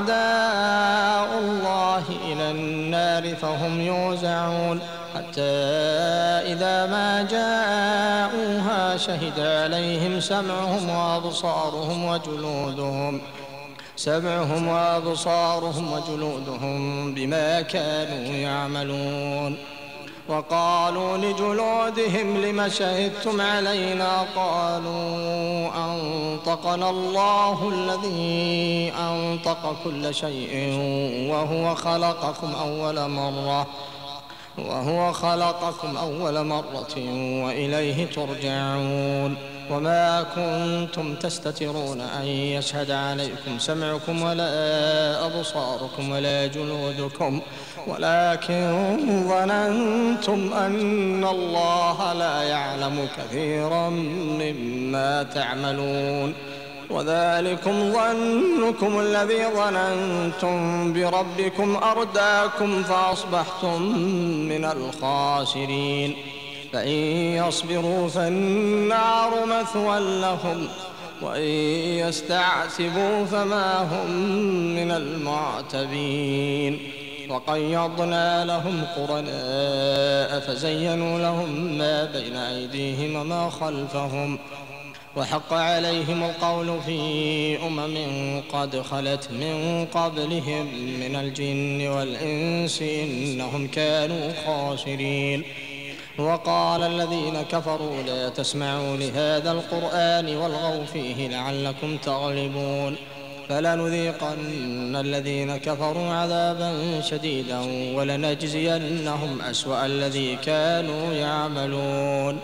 أعداء الله إلى النار فهم يوزعون حتى إذا ما جاءوها شهد عليهم سمعهم وأبصارهم وجلودهم سمعهم وأبصارهم وجلودهم بما كانوا يعملون وقالوا لجلودهم لم شهدتم علينا قالوا أنطقنا الله الذي أنطق كل شيء وهو خلقكم أول مرة وهو خلقكم أول مرة وإليه ترجعون وما كنتم تستترون أن يشهد عليكم سمعكم ولا أبصاركم ولا جلودكم ولكن ظننتم أن الله لا يعلم كثيرا مما تعملون وذلكم ظنكم الذي ظننتم بربكم أرداكم فأصبحتم من الخاسرين فإن يصبروا فالنار مثوى لهم وإن يستعتبوا فما هم من المعتبين وقيضنا لهم قرناء فزينوا لهم ما بين أيديهم وما خلفهم وحق عليهم القول في أمم قد خلت من قبلهم من الجن والإنس إنهم كانوا خاسرين وقال الذين كفروا لا تسمعوا لهذا القرآن والغوا فيه لعلكم تغلبون فلنذيقن الذين كفروا عذابا شديدا ولنجزينهم أسوأ الذي كانوا يعملون.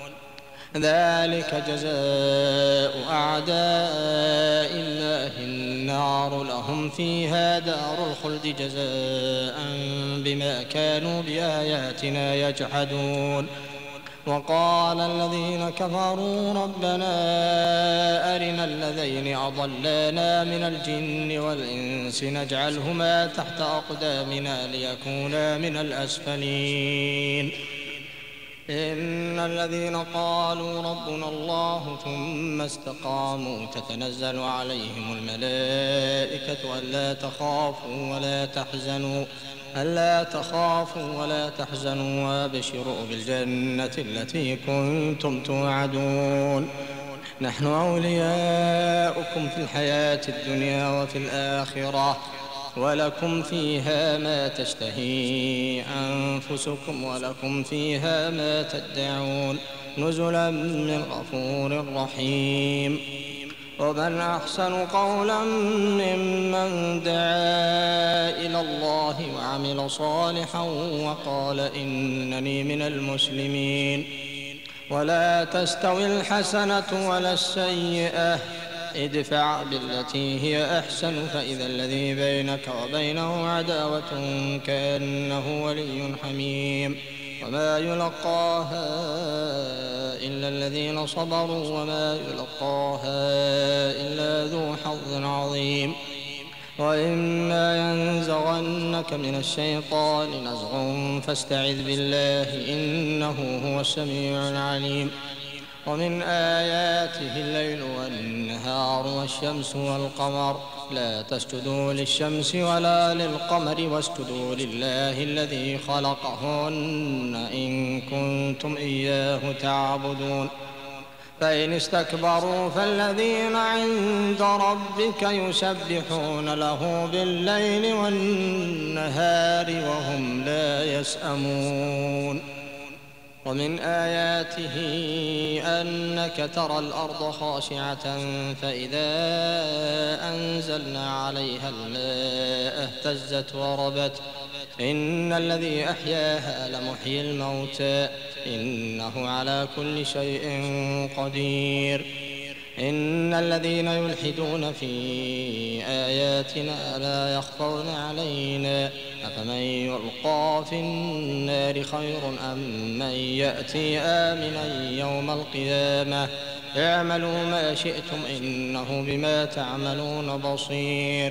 ذلك جزاء أعداء الله النار لهم فيها دار الخلد جزاء بما كانوا بآياتنا يجحدون. وقال الذين كفروا ربنا أرنا الذين أضلانا من الجن والإنس نجعلهما تحت أقدامنا ليكونا من الأسفلين. إن الذين قالوا ربنا الله ثم استقاموا تتنزل عليهم الملائكة ألا تخافوا ولا تحزنوا ألا تخافوا ولا تحزنوا وابشروا بالجنة التي كنتم توعدون. نحن أولياؤكم في الحياة الدنيا وفي الآخرة ولكم فيها ما تشتهي أنفسكم ولكم فيها ما تدعون نزلا من غفور رحيم. ومن أحسن قولا ممن دعا إلى الله وعمل صالحا وقال إنني من المسلمين. ولا تستوي الحسنة ولا السيئة ادفع بالتي هي أحسن فإذا الذي بينك وبينه عداوة كأنه ولي حميم. وما يلقاها إلا الذين صبروا وما يلقاها إلا ذو حظ عظيم. وإما ينزغنك من الشيطان نزغ فاستعذ بالله إنه هو السميع العليم. ومن آياته الليل والنهار والشمس والقمر لا تسجدوا للشمس ولا للقمر واسجدوا لله الذي خلقهن إن كنتم إياه تعبدون. فإن استكبروا فالذين عند ربك يسبحون له بالليل والنهار وهم لا يسأمون. ومن آياته أنك ترى الأرض خاشعة فإذا أنزلنا عليها الماء اهتزت وربت إن الذي أحياها لمحيي الموتى إنه على كل شيء قدير. إن الذين يلحدون في آياتنا لا يخفون علينا أفمن يلقى في النار خير أم من يأتي آمنا يوم القيامة اعملوا ما شئتم إنه بما تعملون بصير.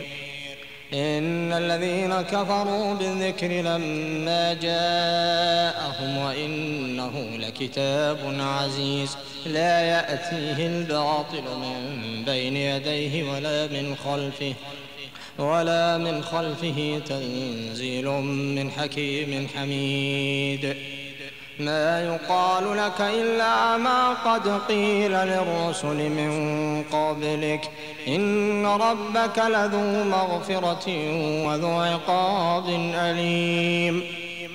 إن الذين كفروا بالذكر لما جاءهم وإنه لكتاب عزيز لا يأتيه الباطل من بين يديه ولا من خلفه ولا من خلفه تنزيل من حكيم حميد. ما يقال لك إلا ما قد قيل للرسل من قبلك إن ربك لذو مغفرة وذو عقاب أليم.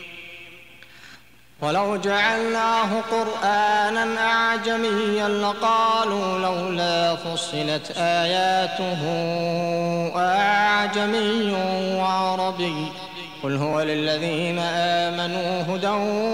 ولو جعلناه قرآنا أعجميا لقالوا لولا فصلت آياته أعجمي وعربي قل هو للذين آمنوا هدى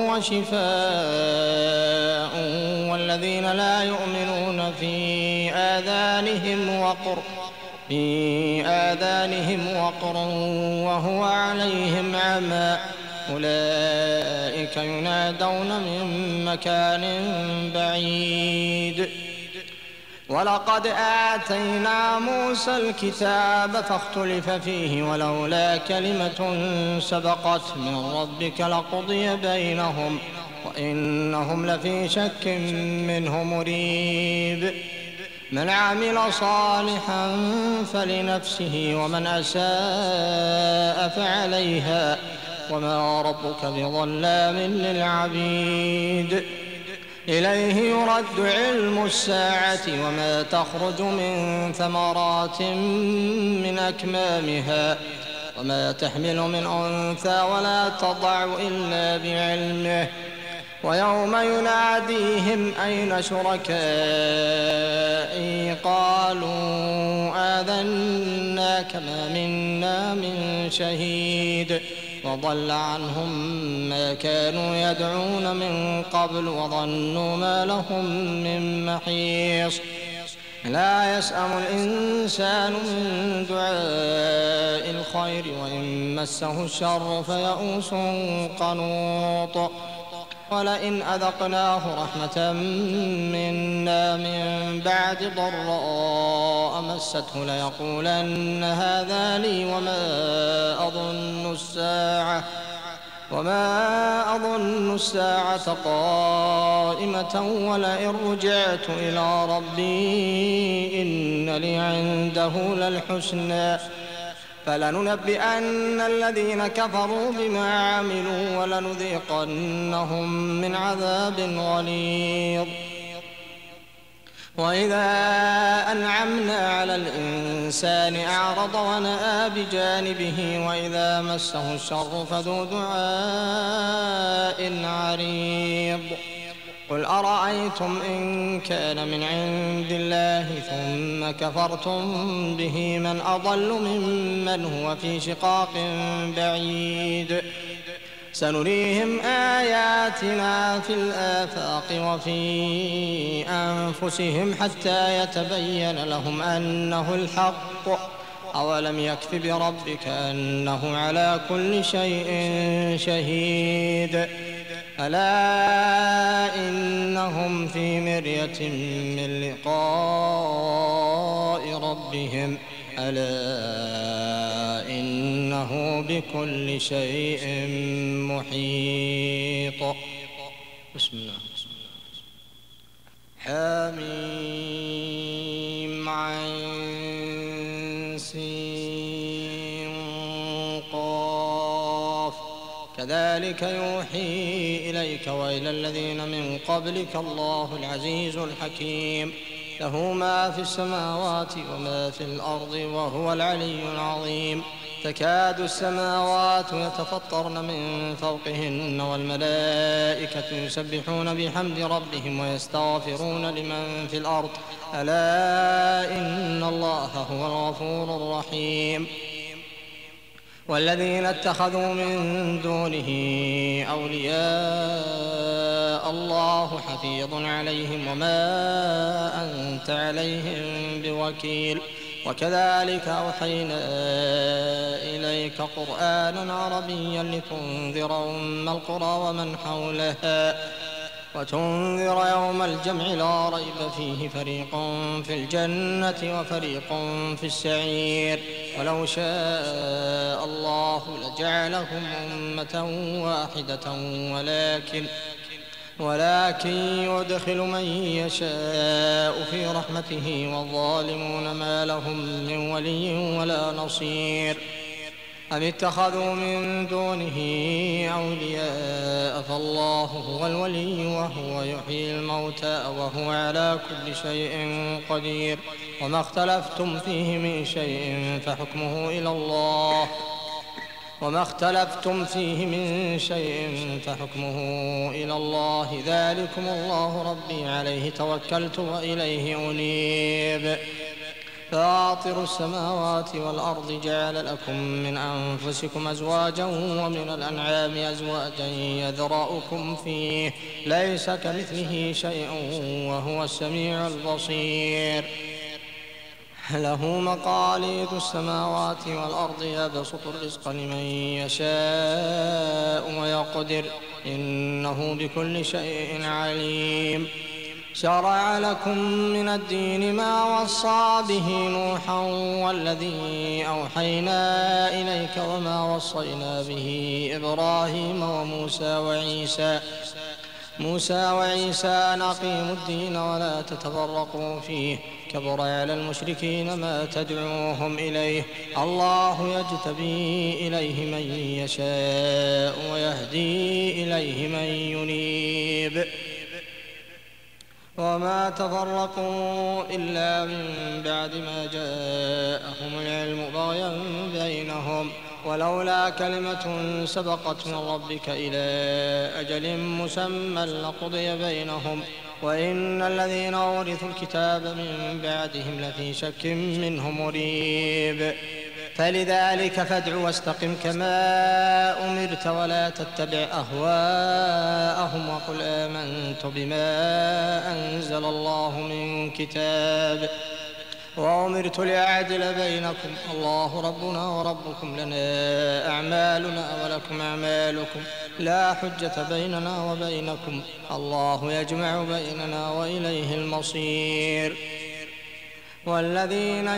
وشفاء والذين لا يؤمنون في آذانهم وقر في آذانهم وقر وهو عليهم عمى أولئك ينادون من مكان بعيد. ولقد آتينا موسى الكتاب فاختلف فيه ولولا كلمة سبقت من ربك لقضي بينهم وإنهم لفي شك منه مريب. من عمل صالحا فلنفسه ومن أساء فعليها وما ربك بظلام للعبيد. إليه يرد علم الساعة وما تخرج من ثمرات من أكمامها وما تحمل من أنثى ولا تضع إلا بعلمه ويوم يناديهم أين شركائي قالوا آذناك ما منا من شهيد وضل عنهم ما كانوا يدعون من قبل وظنوا ما لهم من محيص لا يسأم الإنسان من دعاء الخير وإن مسه الشر فيئوس قنوط ولئن أذقناه رحمة منا من بعد ضراء مسته ليقولن هذا لي وما أظن الساعة وما أظن الساعة قائمة ولئن رجعت إلى ربي إن لي عنده للحسنى فلننبئن الذين كفروا بما عملوا ولنذيقنهم من عذاب غليظ وإذا أنعمنا على الإنسان أعرض ونأى بجانبه وإذا مسه الشر فذو دعاء عريض قل أرأيتم إن كان من عند الله ثم كفرتم به من أضل ممن هو في شقاق بعيد سنريهم آياتنا في الآفاق وفي أنفسهم حتى يتبين لهم أنه الحق أولم يكف بربك أنه على كل شيء شهيد ألا إنهم في مرية من لقاء ربهم ألا إنه بكل شيء محيط بسم الله حميم عين سين قاف كذلك يوحي إليك وإلى الذين من قبلك الله العزيز الحكيم له ما في السماوات وما في الأرض وهو العلي العظيم تكاد السماوات يتفطرن من فوقهن والملائكة يسبحون بحمد ربهم ويستغفرون لمن في الأرض ألا إن الله هو الغفور الرحيم والذين اتخذوا من دونه أولياء الله حفيظ عليهم وما أنت عليهم بوكيل وكذلك أوحينا إليك قرآنا عربيا لتنذر أم القرى ومن حولها وتنذر يوم الجمع لا ريب فيه فريق في الجنة وفريق في السعير ولو شاء الله لجعلهم أمة واحدة ولكن ولكن يدخل من يشاء في رحمته والظالمون ما لهم من ولي ولا نصير أم اتخذوا من دونه أولياء فالله هو الولي وهو يحيي الموتى وهو على كل شيء قدير وما اختلفتم فيه من شيء فحكمه إلى الله وما اختلفتم فيه من شيء فحكمه إلى الله ذلكم الله ربي عليه توكلت وإليه أنيب فاطر السماوات والأرض جعل لكم من أنفسكم أزواجا ومن الأنعام أزواجا يذرأكم فيه ليس كمثله شيء وهو السميع البصير له مقاليد السماوات والأرض يبسط الرزق لمن يشاء ويقدر إنه بكل شيء عليم شرع لكم من الدين ما وصى به نوحا والذي أوحينا إليك وما وصينا به إبراهيم وموسى وعيسى موسى وعيسى أن أقيموا الدين ولا تتفرقوا فيه كبر على المشركين ما تدعوهم إليه الله يجتبي إليه من يشاء ويهدي إليه من ينيب وما تفرقوا إلا من بعد ما جاءهم العلم بغيا بينهم ولولا كلمة سبقت من ربك إلى أجل مسمى لقضي بينهم وإن الذين أورثوا الكتاب من بعدهم لفي شك منه مريب فلذلك فادع واستقم كما أمرت ولا تتبع أهواءهم وقل آمنت بما أنزل الله من كتاب وأمرت لأعدل بينكم الله ربنا وربكم لنا أعمالنا ولكم أعمالكم لا حجة بيننا وبينكم الله يجمع بيننا وإليه المصير والذين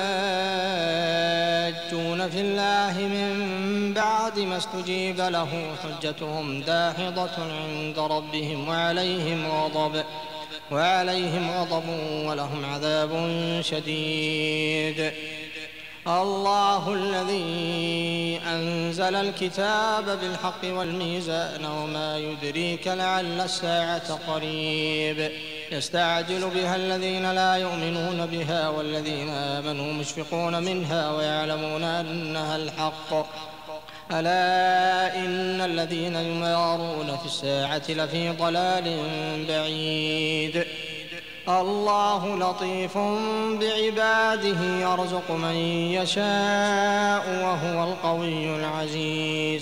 يحاجون في الله من بعد ما استجيب له حجتهم داحضة عند ربهم وعليهم غضب وعليهم غضب ولهم عذاب شديد الله الذي أنزل الكتاب بالحق والميزان وما يدريك لعل الساعة قريب يستعجل بها الذين لا يؤمنون بها والذين آمنوا مشفقون منها ويعلمون أنها الحق ألا إن الذين يمارون في الساعة لفي ضلال بعيد الله لطيف بعباده يرزق من يشاء وهو القوي العزيز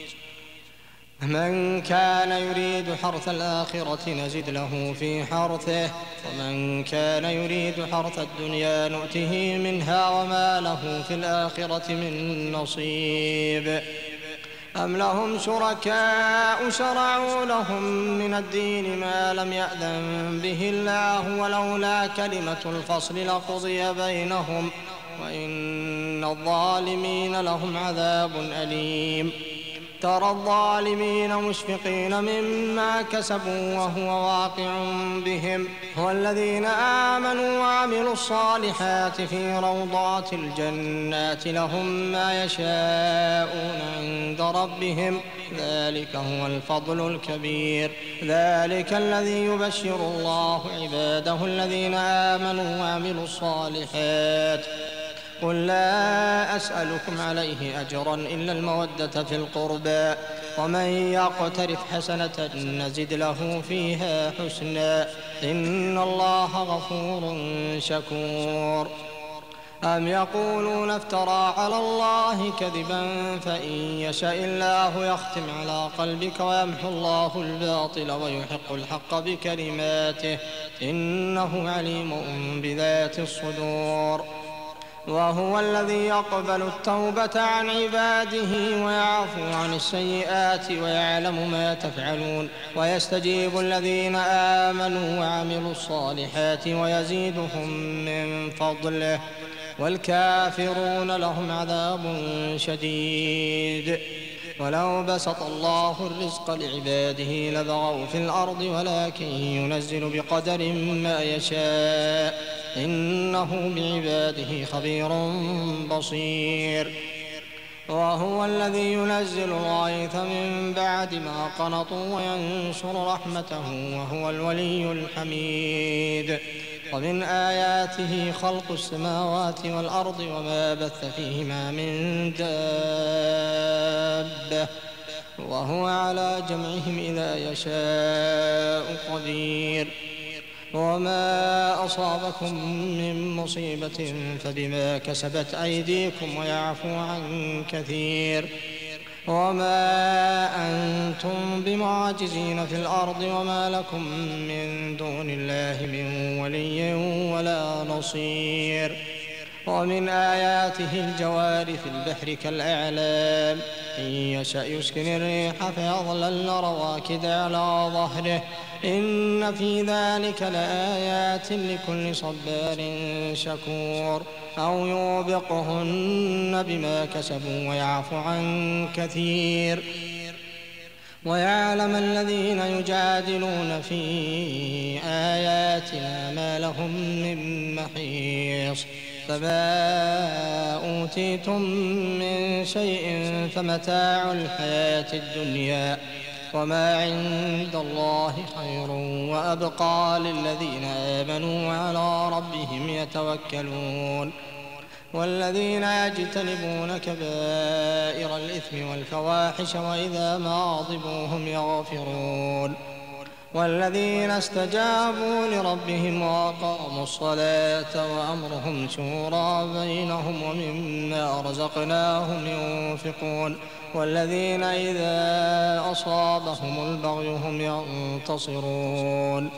من كان يريد حرث الآخرة نزد له في حرثه ومن كان يريد حرث الدنيا نؤته منها وما له في الآخرة من نصيب أم لهم شركاء شرعوا لهم من الدين ما لم يأذن به الله ولولا كلمة الفصل لقضي بينهم وإن الظالمين لهم عذاب أليم ترى الظالمين مشفقين مما كسبوا وهو واقع بهم والذين آمنوا وعملوا الصالحات في روضات الجنات لهم ما يشاءون عند ربهم ذلك هو الفضل الكبير ذلك الذي يبشر الله عباده الذين آمنوا وعملوا الصالحات قل لا أسألكم عليه أجرا إلا المودة في القربى ومن يقترف حسنة نزد له فيها حسنا إن الله غفور شكور أم يقولون افترى على الله كذبا فإن يشاء الله يختم على قلبك ويمحو الله الباطل ويحق الحق بكلماته إنه عليم بذات الصدور وهو الذي يقبل التوبة عن عباده ويعفو عن السيئات ويعلم ما تفعلون ويستجيب الذين آمنوا وعملوا الصالحات ويزيدهم من فضله والكافرون لهم عذاب شديد ولو بسط الله الرزق لعباده لبغوا في الأرض ولكن ينزل بقدر ما يشاء إنه بعباده خبير بصير وهو الذي ينزل الغيث من بعد ما قنطوا وينشر رحمته وهو الولي الحميد ومن آياته خلق السماوات والأرض وما بث فيهما من دابة وهو على جمعهم إذا يشاء قدير وما أصابكم من مصيبة فبما كسبت أيديكم ويعفو عن كثير وما أنتم بمعاجزين في الأرض وما لكم من دون الله من ولي ولا نصير ومن آياته الجوار في البحر كالأعلام إن يشأ يسكن الريح فيظللن رواكد على ظهره إن في ذلك لآيات لكل صبار شكور أو يوبقهن بما كسبوا ويعفو عن كثير ويعلم الذين يجادلون في آياتنا ما لهم من محيص فما أوتيتم من شيء فمتاع الحياة الدنيا وما عند الله خير وأبقى للذين آمنوا وعلى ربهم يتوكلون والذين يجتنبون كبائر الإثم والفواحش وإذا ما غضبوا هم يغفرون والذين استجابوا لربهم وأقاموا الصلاة وأمرهم شورى بينهم ومما رزقناهم ينفقون والذين إذا أصابهم البغي هم ينتصرون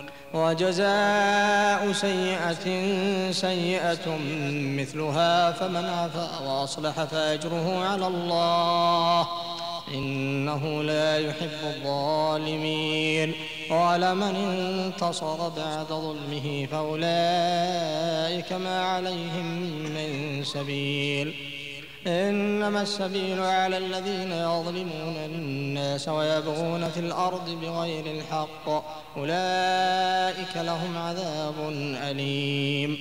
وجزاء سيئة سيئة مثلها فمن عفا وأصلح فأجره على الله إنه لا يحب الظالمين ولمن انتصر بعد ظلمه فأولئك ما عليهم من سبيل إنما السبيل على الذين يظلمون الناس ويبغون في الأرض بغير الحق أولئك لهم عذاب أليم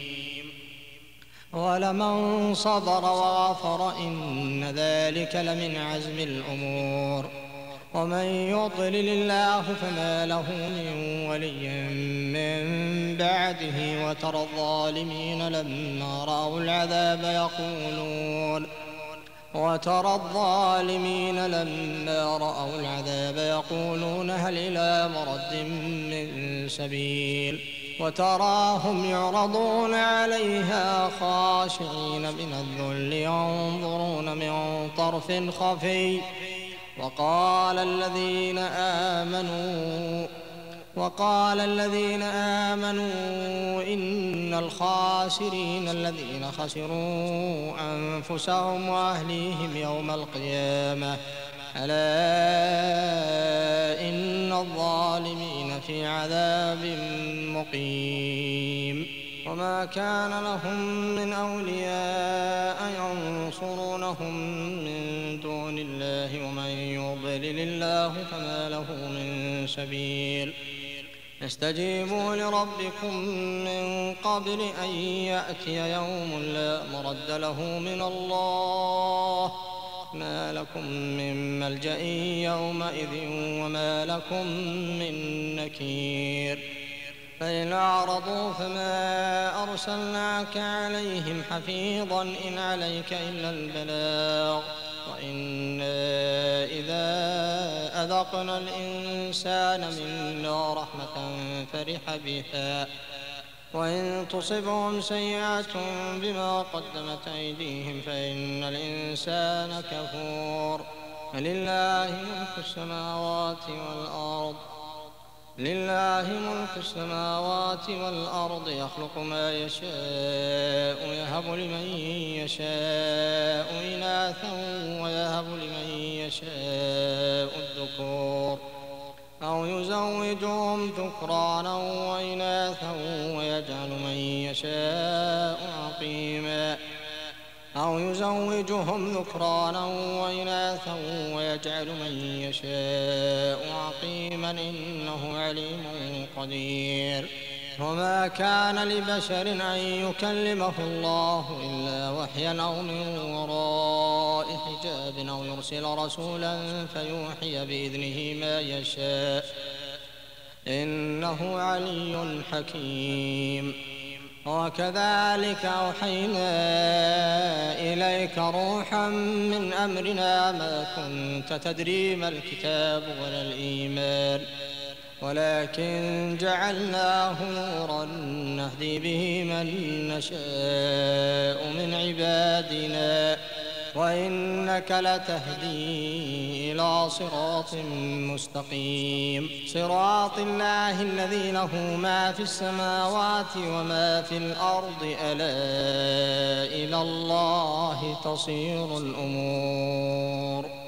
ولمن صبر وغفر إن ذلك لمن عزم الأمور ومن يضلل الله فما له من ولي من بعده وترى الظالمين لما رأوا العذاب يقولون وترى الظالمين لما رأوا العذاب يقولون هل إلى مرد من سبيل وتراهم يعرضون عليها خاشعين من الذل ينظرون من طرف خفي وقال الذين آمنوا وقال الذين آمنوا إن الخاسرين الذين خسروا أنفسهم وأهليهم يوم القيامة ألا إن الظالمين في عذاب مقيم وما كان لهم من أولياء ينصرونهم من دون الله ومن يضلل الله فما له من سبيل استجيبوا لربكم من قبل أن يأتي يوم لا مرد له من الله ما لكم من ملجأ يومئذ وما لكم من نكير فإن أعرضوا فما أرسلناك عليهم حفيظا إن عليك إلا البلاغ وإنا إذا أذقنا الإنسان منا رحمة فرح بها وإن تصبهم سيئة بما قدمت أيديهم فإن الإنسان كفور لله ملك السماوات والأرض لله ملك السماوات والأرض يخلق ما يشاء يهب لمن يشاء إناثا ويهب لمن يشاء الذكور أو يزوجهم ذكرانا وإناثا ويجعل من يشاء عقيما أو يزوجهم ذكرانا وإناثا ويجعل من يشاء عقيما إنه عليم قدير وما كان لبشر أن يكلمه الله إلا وحيا أو من وراء حجاب أو يرسل رسولا فيوحي بإذنه ما يشاء إنه علي حكيم وكذلك أوحينا إليك روحا من أمرنا ما كنت تدري ما الكتاب ولا الإيمان ولكن جعلناه نورا نهدي به من نشاء من عبادنا وإنك لتهدي إلى صراط مستقيم صراط الله الذي له ما في السماوات وما في الأرض ألا إلى الله تصير الأمور